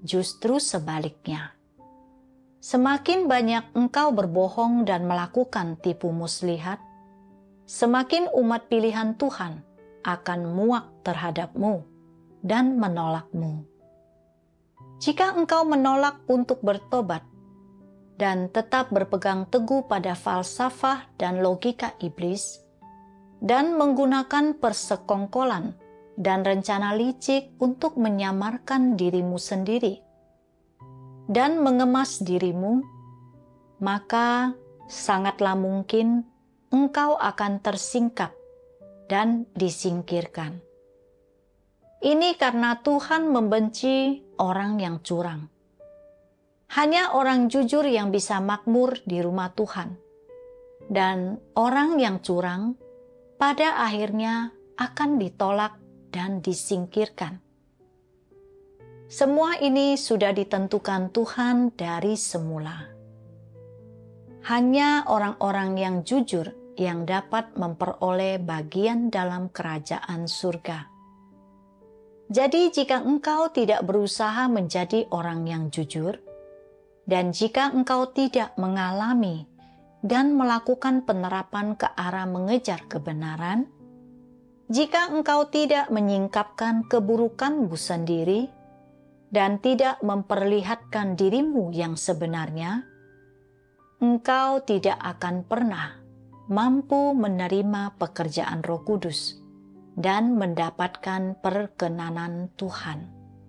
justru sebaliknya. Semakin banyak engkau berbohong dan melakukan tipu muslihat, semakin umat pilihan Tuhan akan muak terhadapmu dan menolakmu. Jika engkau menolak untuk bertobat dan tetap berpegang teguh pada falsafah dan logika iblis, dan menggunakan persekongkolan dan rencana licik untuk menyamarkan dirimu sendiri dan mengemas dirimu, maka sangatlah mungkin engkau akan tersingkap dan disingkirkan. Ini karena Tuhan membenci orang yang curang. Hanya orang jujur yang bisa makmur di rumah Tuhan. Dan orang yang curang pada akhirnya akan ditolak dan disingkirkan. Semua ini sudah ditentukan Tuhan dari semula. Hanya orang-orang yang jujur yang dapat memperoleh bagian dalam kerajaan surga. Jadi jika engkau tidak berusaha menjadi orang yang jujur, dan jika engkau tidak mengalami dan melakukan penerapan ke arah mengejar kebenaran, jika engkau tidak menyingkapkan keburukanmu sendiri dan tidak memperlihatkan dirimu yang sebenarnya, engkau tidak akan pernah mampu menerima pekerjaan Roh Kudus dan mendapatkan perkenanan Tuhan.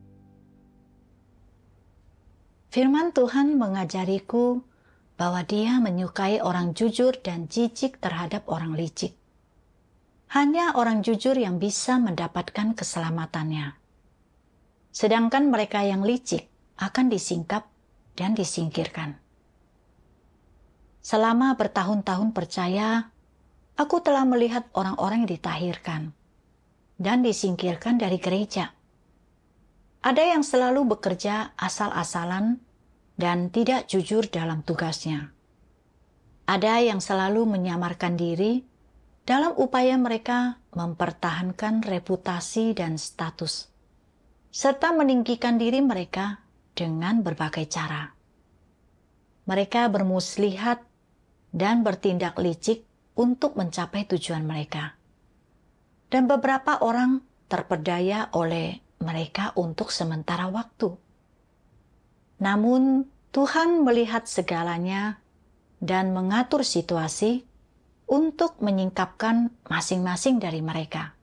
Firman Tuhan mengajariku bahwa Dia menyukai orang jujur dan jijik terhadap orang licik. Hanya orang jujur yang bisa mendapatkan keselamatannya. Sedangkan mereka yang licik akan disingkap dan disingkirkan. Selama bertahun-tahun percaya, aku telah melihat orang-orang yang ditahirkan dan disingkirkan dari gereja. Ada yang selalu bekerja asal-asalan dan tidak jujur dalam tugasnya. Ada yang selalu menyamarkan diri dalam upaya mereka mempertahankan reputasi dan status, serta meninggikan diri mereka dengan berbagai cara. Mereka bermuslihat dan bertindak licik untuk mencapai tujuan mereka. Dan beberapa orang terperdaya oleh mereka untuk sementara waktu. Namun Tuhan melihat segalanya dan mengatur situasi untuk menyingkapkan masing-masing dari mereka.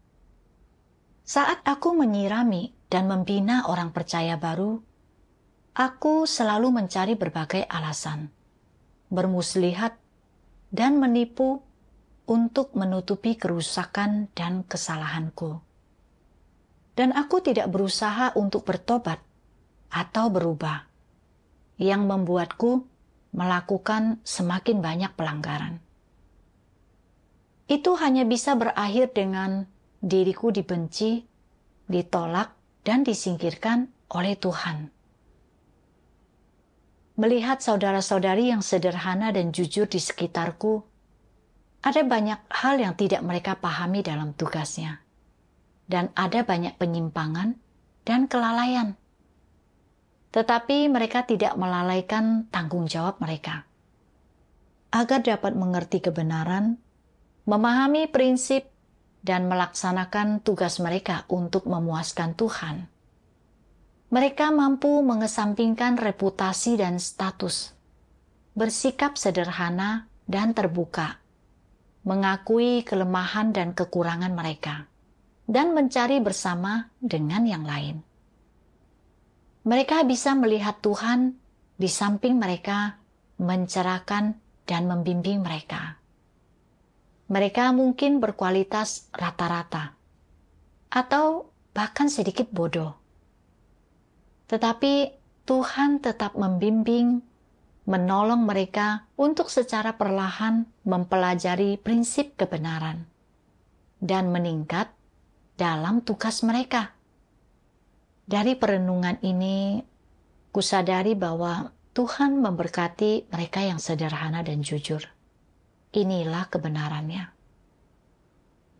Saat aku menyirami dan membina orang percaya baru, aku selalu mencari berbagai alasan, bermuslihat, dan menipu untuk menutupi kerusakan dan kesalahanku. Dan aku tidak berusaha untuk bertobat atau berubah, yang membuatku melakukan semakin banyak pelanggaran. Itu hanya bisa berakhir dengan diriku dibenci, ditolak, dan disingkirkan oleh Tuhan. Melihat saudara-saudari yang sederhana dan jujur di sekitarku, ada banyak hal yang tidak mereka pahami dalam tugasnya. Dan ada banyak penyimpangan dan kelalaian. Tetapi mereka tidak melalaikan tanggung jawab mereka. Agar dapat mengerti kebenaran, memahami prinsip, dan melaksanakan tugas mereka untuk memuaskan Tuhan. Mereka mampu mengesampingkan reputasi dan status, bersikap sederhana dan terbuka, mengakui kelemahan dan kekurangan mereka, dan mencari bersama dengan yang lain. Mereka bisa melihat Tuhan di samping mereka, mencerahkan dan membimbing mereka. Mereka mungkin berkualitas rata-rata, atau bahkan sedikit bodoh. Tetapi Tuhan tetap membimbing, menolong mereka untuk secara perlahan mempelajari prinsip kebenaran dan meningkat dalam tugas mereka. Dari perenungan ini, kusadari bahwa Tuhan memberkati mereka yang sederhana dan jujur. Inilah kebenarannya.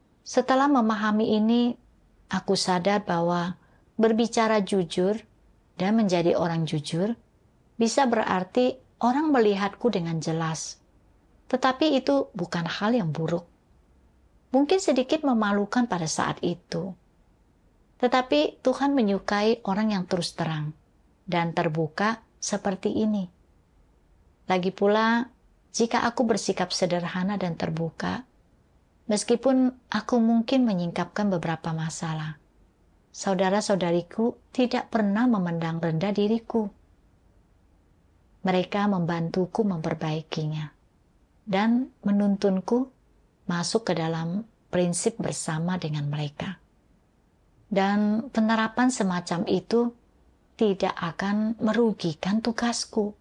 Setelah memahami ini, aku sadar bahwa berbicara jujur dan menjadi orang jujur bisa berarti orang melihatku dengan jelas. Tetapi itu bukan hal yang buruk. Mungkin sedikit memalukan pada saat itu. Tetapi Tuhan menyukai orang yang terus terang dan terbuka seperti ini. Lagi pula, jika aku bersikap sederhana dan terbuka, meskipun aku mungkin menyingkapkan beberapa masalah, saudara-saudariku tidak pernah memandang rendah diriku. Mereka membantuku memperbaikinya dan menuntunku masuk ke dalam prinsip bersama dengan mereka. Dan penerapan semacam itu tidak akan merugikan tugasku.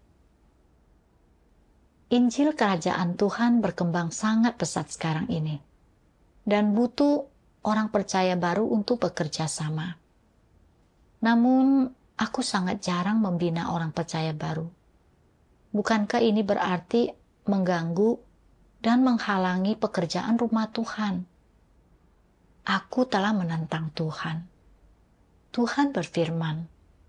Injil Kerajaan Tuhan berkembang sangat pesat sekarang ini dan butuh orang percaya baru untuk bekerja sama. Namun, aku sangat jarang membina orang percaya baru. Bukankah ini berarti mengganggu dan menghalangi pekerjaan rumah Tuhan? Aku telah menentang Tuhan. Tuhan berfirman,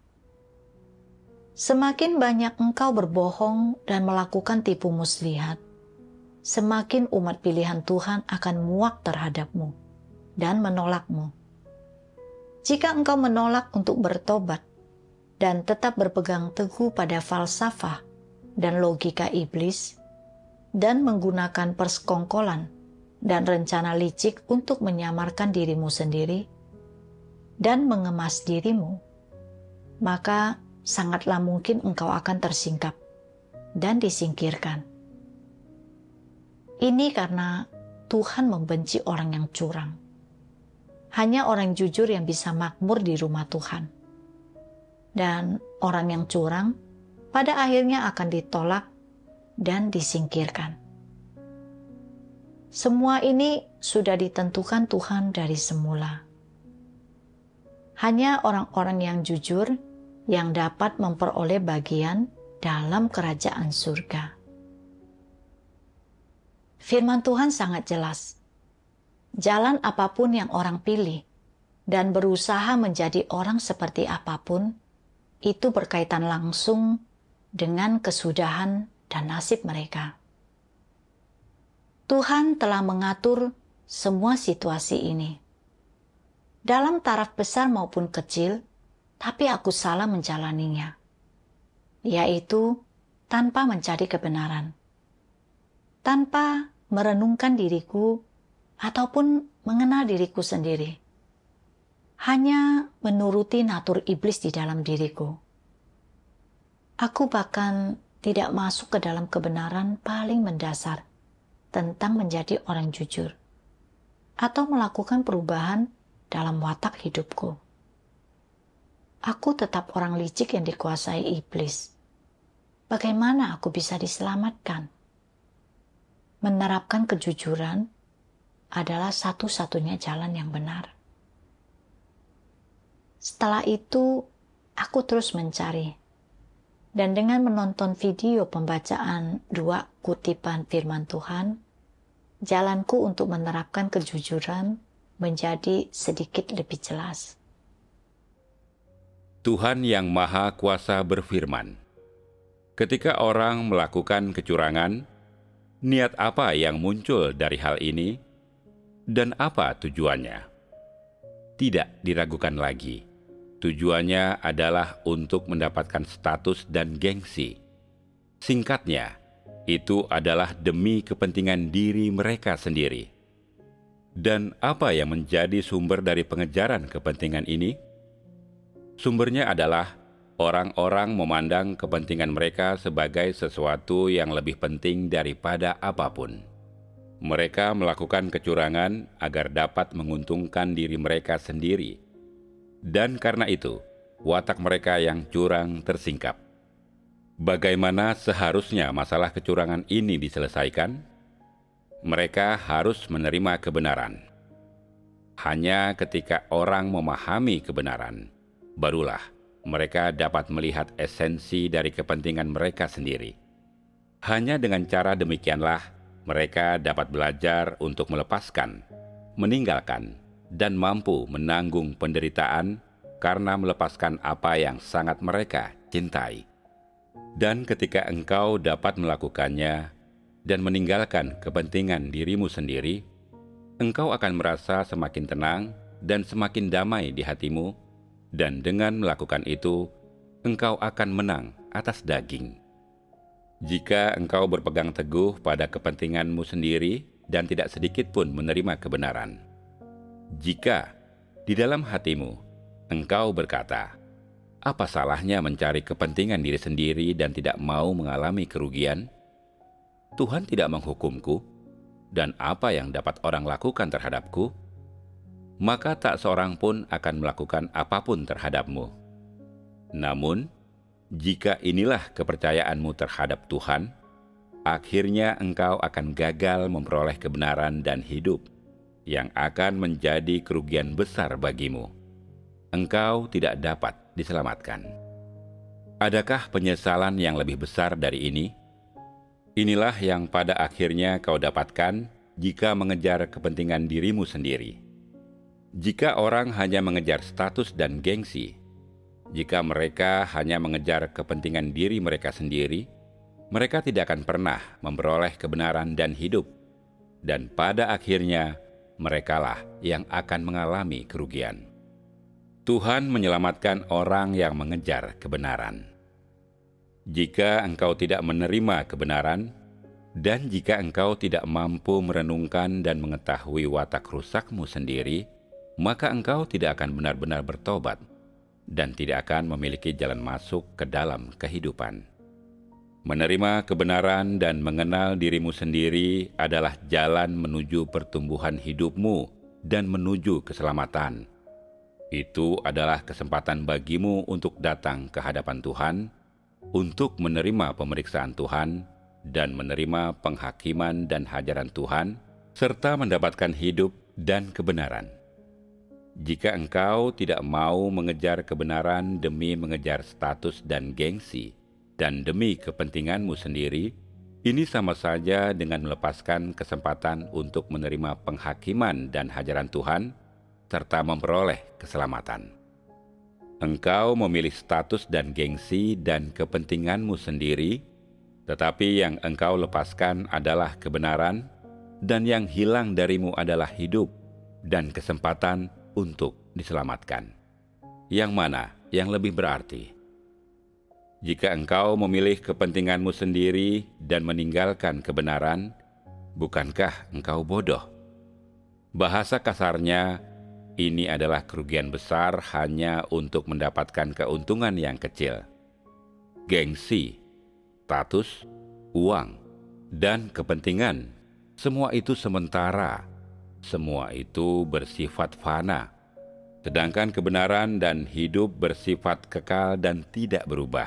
"Semakin banyak engkau berbohong dan melakukan tipu muslihat, semakin umat pilihan Tuhan akan muak terhadapmu dan menolakmu. Jika engkau menolak untuk bertobat dan tetap berpegang teguh pada falsafah dan logika iblis dan menggunakan persekongkolan dan rencana licik untuk menyamarkan dirimu sendiri dan mengemas dirimu, maka sangatlah mungkin engkau akan tersingkap dan disingkirkan. Ini karena Tuhan membenci orang yang curang. Hanya orang jujur yang bisa makmur di rumah Tuhan. Dan orang yang curang pada akhirnya akan ditolak dan disingkirkan. Semua ini sudah ditentukan Tuhan dari semula. Hanya orang-orang yang jujur yang dapat memperoleh bagian dalam kerajaan surga. Firman Tuhan sangat jelas. Jalan apapun yang orang pilih dan berusaha menjadi orang seperti apapun, itu berkaitan langsung dengan kesudahan dan nasib mereka. Tuhan telah mengatur semua situasi ini. Dalam taraf besar maupun kecil, tapi aku salah menjalaninya. Yaitu tanpa mencari kebenaran. Tanpa merenungkan diriku ataupun mengenal diriku sendiri. Hanya menuruti natur iblis di dalam diriku. Aku bahkan tidak masuk ke dalam kebenaran paling mendasar tentang menjadi orang jujur atau melakukan perubahan dalam watak hidupku. Aku tetap orang licik yang dikuasai iblis. Bagaimana aku bisa diselamatkan? Menerapkan kejujuran adalah satu-satunya jalan yang benar. Setelah itu, aku terus mencari. Dan dengan menonton video pembacaan dua kutipan firman Tuhan, jalanku untuk menerapkan kejujuran menjadi sedikit lebih jelas. Tuhan yang Maha Kuasa berfirman, ketika orang melakukan kecurangan, niat apa yang muncul dari hal ini? Dan apa tujuannya? Tidak diragukan lagi. Tujuannya adalah untuk mendapatkan status dan gengsi. Singkatnya, itu adalah demi kepentingan diri mereka sendiri. Dan apa yang menjadi sumber dari pengejaran kepentingan ini? Sumbernya adalah orang-orang memandang kepentingan mereka sebagai sesuatu yang lebih penting daripada apapun. Mereka melakukan kecurangan agar dapat menguntungkan diri mereka sendiri. Dan karena itu, watak mereka yang curang tersingkap. Bagaimana seharusnya masalah kecurangan ini diselesaikan? Mereka harus menerima kebenaran. Hanya ketika orang memahami kebenaran, barulah mereka dapat melihat esensi dari kepentingan mereka sendiri. Hanya dengan cara demikianlah mereka dapat belajar untuk melepaskan, meninggalkan, dan mampu menanggung penderitaan karena melepaskan apa yang sangat mereka cintai. Dan ketika engkau dapat melakukannya dan meninggalkan kepentingan dirimu sendiri, engkau akan merasa semakin tenang dan semakin damai di hatimu, dan dengan melakukan itu, engkau akan menang atas daging. Jika engkau berpegang teguh pada kepentinganmu sendiri dan tidak sedikit pun menerima kebenaran. Jika di dalam hatimu engkau berkata, "Apa salahnya mencari kepentingan diri sendiri dan tidak mau mengalami kerugian? Tuhan tidak menghukumku, dan apa yang dapat orang lakukan terhadapku?" Maka tak seorang pun akan melakukan apapun terhadapmu. Namun, jika inilah kepercayaanmu terhadap Tuhan, akhirnya engkau akan gagal memperoleh kebenaran dan hidup yang akan menjadi kerugian besar bagimu. Engkau tidak dapat diselamatkan. Adakah penyesalan yang lebih besar dari ini? Inilah yang pada akhirnya kau dapatkan jika mengejar kepentingan dirimu sendiri. Jika orang hanya mengejar status dan gengsi, jika mereka hanya mengejar kepentingan diri mereka sendiri, mereka tidak akan pernah memperoleh kebenaran dan hidup. Dan pada akhirnya, merekalah yang akan mengalami kerugian. Tuhan menyelamatkan orang yang mengejar kebenaran. Jika engkau tidak menerima kebenaran, dan jika engkau tidak mampu merenungkan dan mengetahui watak rusakmu sendiri, maka engkau tidak akan benar-benar bertobat dan tidak akan memiliki jalan masuk ke dalam kehidupan. Menerima kebenaran dan mengenal dirimu sendiri adalah jalan menuju pertumbuhan hidupmu dan menuju keselamatan. Itu adalah kesempatan bagimu untuk datang ke hadapan Tuhan, untuk menerima pemeriksaan Tuhan, dan menerima penghakiman dan hajaran Tuhan, serta mendapatkan hidup dan kebenaran. Jika engkau tidak mau mengejar kebenaran demi mengejar status dan gengsi, dan demi kepentinganmu sendiri, ini sama saja dengan melepaskan kesempatan untuk menerima penghakiman dan hajaran Tuhan, serta memperoleh keselamatan. Engkau memilih status dan gengsi dan kepentinganmu sendiri, tetapi yang engkau lepaskan adalah kebenaran, dan yang hilang darimu adalah hidup dan kesempatan untuk diselamatkan. Yang mana yang lebih berarti? Jika engkau memilih kepentinganmu sendiri dan meninggalkan kebenaran, bukankah engkau bodoh? Bahasa kasarnya, ini adalah kerugian besar hanya untuk mendapatkan keuntungan yang kecil. Gengsi, status, uang, dan kepentingan, semua itu sementara. Semua itu bersifat fana, sedangkan kebenaran dan hidup bersifat kekal dan tidak berubah.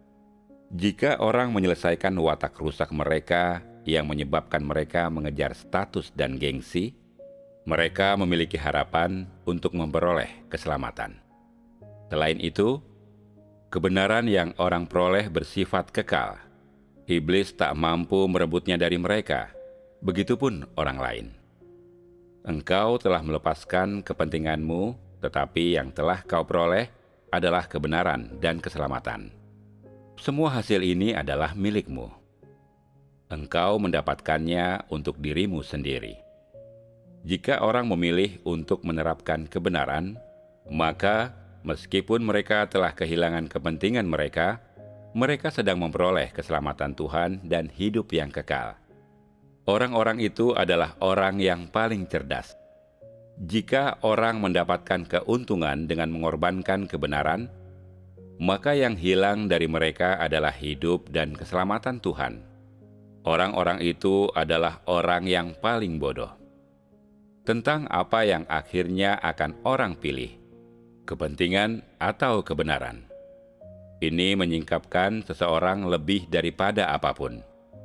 Jika orang menyelesaikan watak rusak mereka yang menyebabkan mereka mengejar status dan gengsi, mereka memiliki harapan untuk memperoleh keselamatan. Selain itu, kebenaran yang orang peroleh bersifat kekal. Iblis tak mampu merebutnya dari mereka, begitupun orang lain. Engkau telah melepaskan kepentinganmu, tetapi yang telah kau peroleh adalah kebenaran dan keselamatan. Semua hasil ini adalah milikmu. Engkau mendapatkannya untuk dirimu sendiri. Jika orang memilih untuk menerapkan kebenaran, maka meskipun mereka telah kehilangan kepentingan mereka, mereka sedang memperoleh keselamatan Tuhan dan hidup yang kekal. Orang-orang itu adalah orang yang paling cerdas. Jika orang mendapatkan keuntungan dengan mengorbankan kebenaran, maka yang hilang dari mereka adalah hidup dan keselamatan Tuhan. Orang-orang itu adalah orang yang paling bodoh. Tentang apa yang akhirnya akan orang pilih, kepentingan atau kebenaran. Ini menyingkapkan seseorang lebih daripada apapun.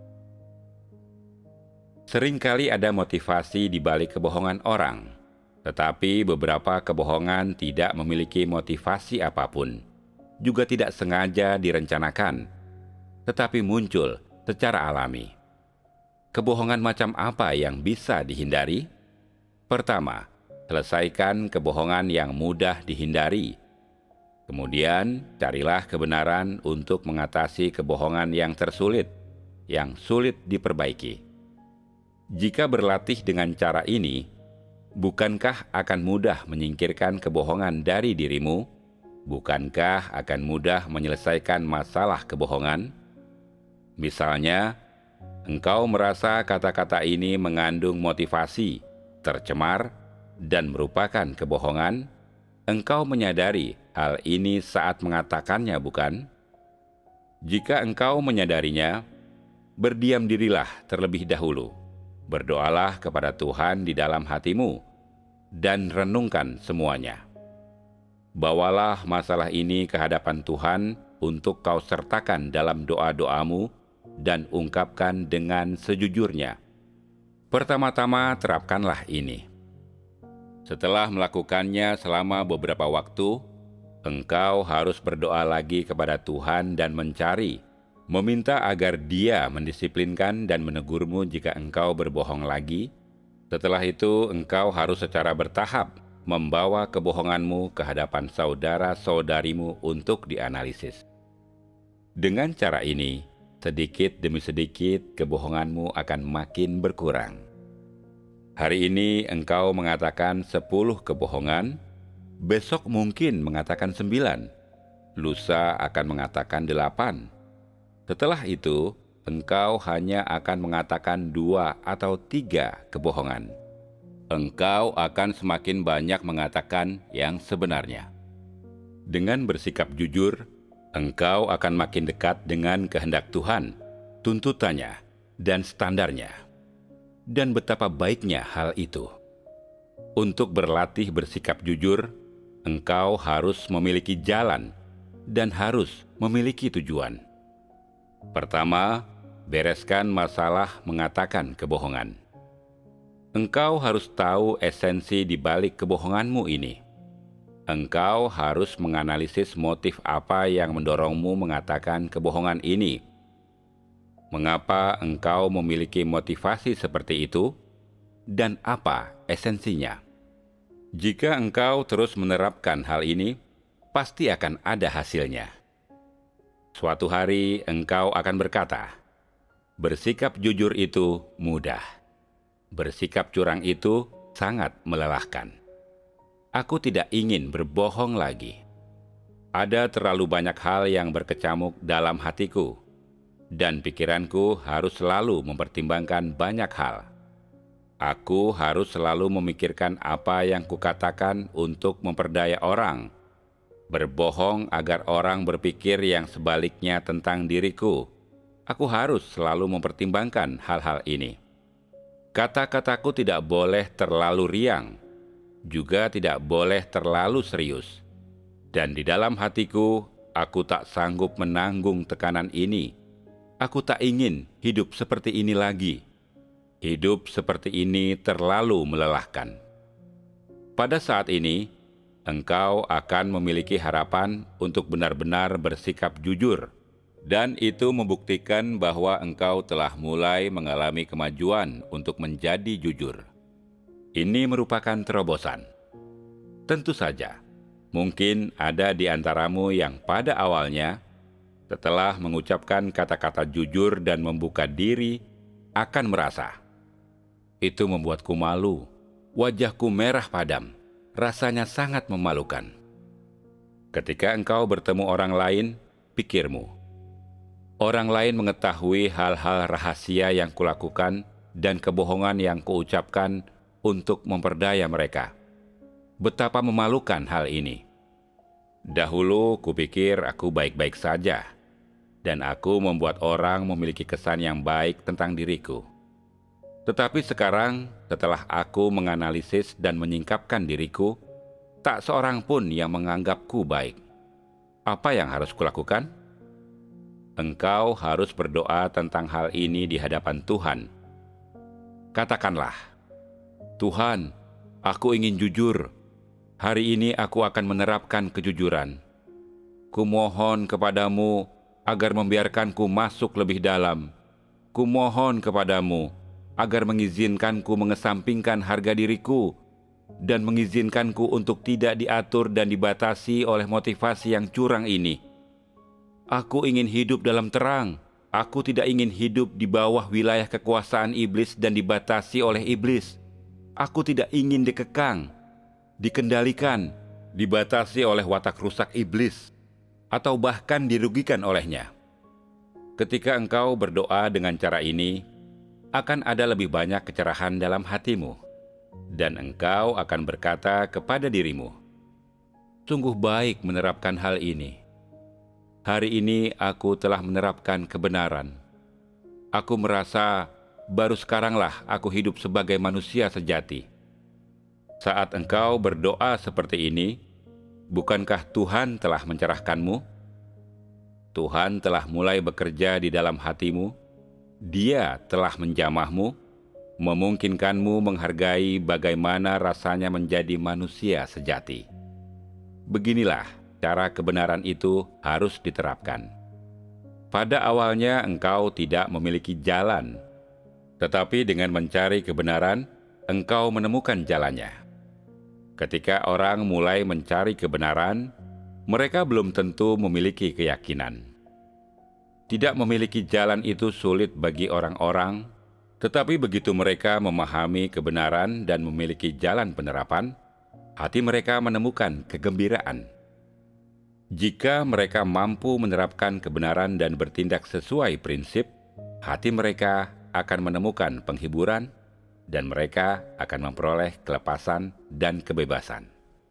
Seringkali ada motivasi di balik kebohongan orang, tetapi beberapa kebohongan tidak memiliki motivasi apapun, juga tidak sengaja direncanakan, tetapi muncul secara alami. Kebohongan macam apa yang bisa dihindari? Pertama, selesaikan kebohongan yang mudah dihindari, Kemudian, carilah kebenaran untuk mengatasi kebohongan yang tersulit, yang sulit diperbaiki. Jika berlatih dengan cara ini, bukankah akan mudah menyingkirkan kebohongan dari dirimu? Bukankah akan mudah menyelesaikan masalah kebohongan? Misalnya, engkau merasa kata-kata ini mengandung motivasi, tercemar, dan merupakan kebohongan. Engkau menyadari hal ini saat mengatakannya, bukan? Jika engkau menyadarinya, berdiam dirilah terlebih dahulu. Berdoalah kepada Tuhan di dalam hatimu, dan renungkan semuanya. Bawalah masalah ini ke hadapan Tuhan untuk kau sertakan dalam doa-doamu dan ungkapkan dengan sejujurnya. Pertama-tama terapkanlah ini. Setelah melakukannya selama beberapa waktu, engkau harus berdoa lagi kepada Tuhan dan mencari, meminta agar Dia mendisiplinkan dan menegurmu jika engkau berbohong lagi. Setelah itu, engkau harus secara bertahap membawa kebohonganmu ke hadapan saudara-saudarimu untuk dianalisis. Dengan cara ini, sedikit demi sedikit kebohonganmu akan makin berkurang. Hari ini engkau mengatakan sepuluh kebohongan, besok mungkin mengatakan sembilan, lusa akan mengatakan delapan. Setelah itu, engkau hanya akan mengatakan dua atau tiga kebohongan. Engkau akan semakin banyak mengatakan yang sebenarnya. Dengan bersikap jujur, engkau akan makin dekat dengan kehendak Tuhan, tuntutannya, dan standarnya. Dan betapa baiknya hal itu. Untuk berlatih bersikap jujur, engkau harus memiliki jalan dan harus memiliki tujuan. Pertama, bereskan masalah mengatakan kebohongan. Engkau harus tahu esensi di balik kebohonganmu ini. Engkau harus menganalisis motif apa yang mendorongmu mengatakan kebohongan ini. Mengapa engkau memiliki motivasi seperti itu, dan apa esensinya? Jika engkau terus menerapkan hal ini, pasti akan ada hasilnya. Suatu hari engkau akan berkata, bersikap jujur itu mudah. Bersikap curang itu sangat melelahkan. Aku tidak ingin berbohong lagi. Ada terlalu banyak hal yang berkecamuk dalam hatiku, dan pikiranku harus selalu mempertimbangkan banyak hal. Aku harus selalu memikirkan apa yang kukatakan untuk memperdaya orang, berbohong agar orang berpikir yang sebaliknya tentang diriku. Aku harus selalu mempertimbangkan hal-hal ini. Kata-kataku tidak boleh terlalu riang, juga tidak boleh terlalu serius. Dan di dalam hatiku, aku tak sanggup menanggung tekanan ini. Aku tak ingin hidup seperti ini lagi. Hidup seperti ini terlalu melelahkan. Pada saat ini, engkau akan memiliki harapan untuk benar-benar bersikap jujur. Dan itu membuktikan bahwa engkau telah mulai mengalami kemajuan untuk menjadi jujur. Ini merupakan terobosan. Tentu saja, mungkin ada di antaramu yang pada awalnya, setelah mengucapkan kata-kata jujur dan membuka diri, akan merasa, itu membuatku malu, wajahku merah padam, rasanya sangat memalukan. Ketika engkau bertemu orang lain, pikirmu, orang lain mengetahui hal-hal rahasia yang kulakukan dan kebohongan yang kuucapkan untuk memperdaya mereka. Betapa memalukan hal ini. Dahulu kupikir aku baik-baik saja, dan aku membuat orang memiliki kesan yang baik tentang diriku. Tetapi sekarang, setelah aku menganalisis dan menyingkapkan diriku, tak seorang pun yang menganggapku baik. Apa yang harus kulakukan? Engkau harus berdoa tentang hal ini di hadapan Tuhan. Katakanlah, Tuhan, aku ingin jujur. Hari ini aku akan menerapkan kejujuran. Kumohon kepadamu agar membiarkanku masuk lebih dalam. Kumohon kepadamu agar mengizinkanku mengesampingkan harga diriku dan mengizinkanku untuk tidak diatur dan dibatasi oleh motivasi yang curang ini. Aku ingin hidup dalam terang. Aku tidak ingin hidup di bawah wilayah kekuasaan iblis dan dibatasi oleh iblis. Aku tidak ingin dikekang, dikendalikan, dibatasi oleh watak rusak iblis, atau bahkan dirugikan olehnya. Ketika engkau berdoa dengan cara ini, akan ada lebih banyak kecerahan dalam hatimu, dan engkau akan berkata kepada dirimu, "Sungguh baik menerapkan hal ini. Hari ini aku telah menerapkan kebenaran. Aku merasa baru sekaranglah aku hidup sebagai manusia sejati." Saat engkau berdoa seperti ini, bukankah Tuhan telah mencerahkanmu? Tuhan telah mulai bekerja di dalam hatimu. Dia telah menjamahmu, memungkinkanmu menghargai bagaimana rasanya menjadi manusia sejati. Beginilah cara kebenaran itu harus diterapkan. Pada awalnya engkau tidak memiliki jalan, tetapi dengan mencari kebenaran, engkau menemukan jalannya. Ketika orang mulai mencari kebenaran, mereka belum tentu memiliki keyakinan. Tidak memiliki jalan itu sulit bagi orang-orang, tetapi begitu mereka memahami kebenaran dan memiliki jalan penerapan, hati mereka menemukan kegembiraan. Jika mereka mampu menerapkan kebenaran dan bertindak sesuai prinsip, hati mereka akan menemukan penghiburan dan mereka akan memperoleh kelepasan dan kebebasan.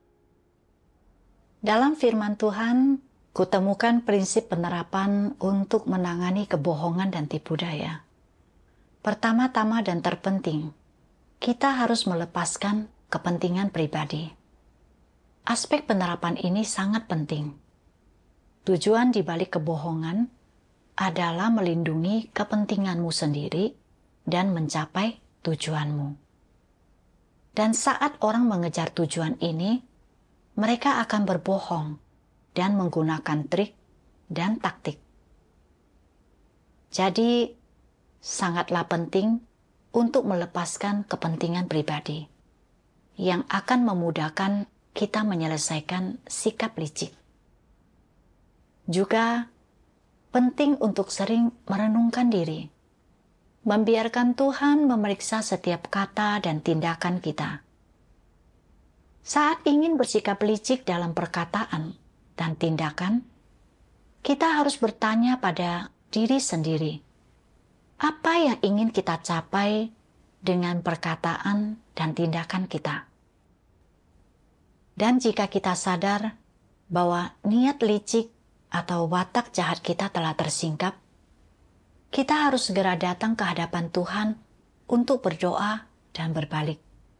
Dalam firman Tuhan, kutemukan prinsip penerapan untuk menangani kebohongan dan tipu daya. Pertama-tama dan terpenting, kita harus melepaskan kepentingan pribadi. Aspek penerapan ini sangat penting. Tujuan di balik kebohongan adalah melindungi kepentinganmu sendiri dan mencapai tujuanmu. Dan saat orang mengejar tujuan ini, mereka akan berbohong dan menggunakan trik dan taktik. Jadi, sangatlah penting untuk melepaskan kepentingan pribadi yang akan memudahkan kita menyelesaikan sikap licik. Juga penting untuk sering merenungkan diri, membiarkan Tuhan memeriksa setiap kata dan tindakan kita. Saat ingin bersikap licik dalam perkataan dan tindakan, kita harus bertanya pada diri sendiri, apa yang ingin kita capai dengan perkataan dan tindakan kita? Dan jika kita sadar bahwa niat licik atau watak jahat kita telah tersingkap, kita harus segera datang ke hadapan Tuhan untuk berdoa dan berbalik.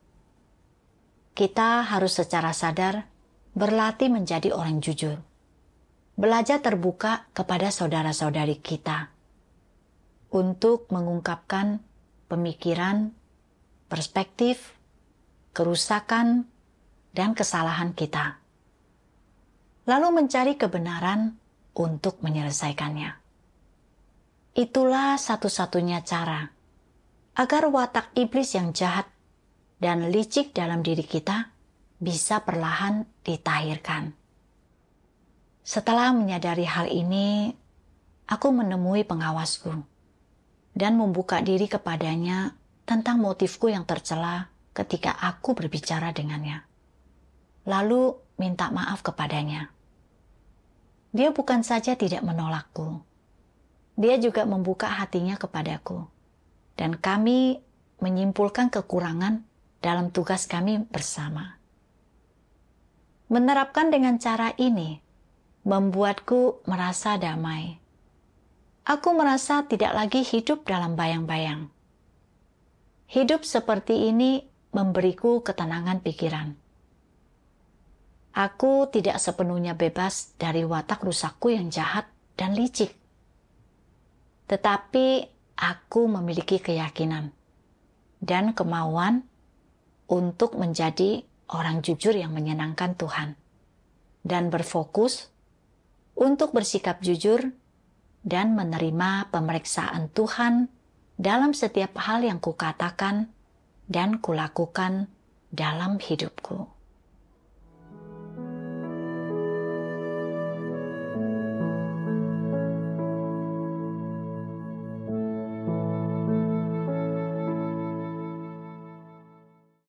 Kita harus secara sadar berlatih menjadi orang jujur, belajar terbuka kepada saudara-saudari kita untuk mengungkapkan pemikiran, perspektif, kerusakan, dan kesalahan kita, lalu mencari kebenaran untuk menyelesaikannya. Itulah satu-satunya cara agar watak iblis yang jahat dan licik dalam diri kita bisa perlahan ditahirkan. Setelah menyadari hal ini, aku menemui pengawasku dan membuka diri kepadanya tentang motifku yang tercela ketika aku berbicara dengannya. Lalu minta maaf kepadanya. Dia bukan saja tidak menolakku, dia juga membuka hatinya kepadaku, dan kami menyimpulkan kekurangan dalam tugas kami bersama. Menerapkan dengan cara ini membuatku merasa damai. Aku merasa tidak lagi hidup dalam bayang-bayang. Hidup seperti ini memberiku ketenangan pikiran. Aku tidak sepenuhnya bebas dari watak rusakku yang jahat dan licik. Tetapi aku memiliki keyakinan dan kemauan untuk menjadi orang jujur yang menyenangkan Tuhan dan berfokus untuk bersikap jujur dan menerima pemeriksaan Tuhan dalam setiap hal yang kukatakan dan kulakukan dalam hidupku.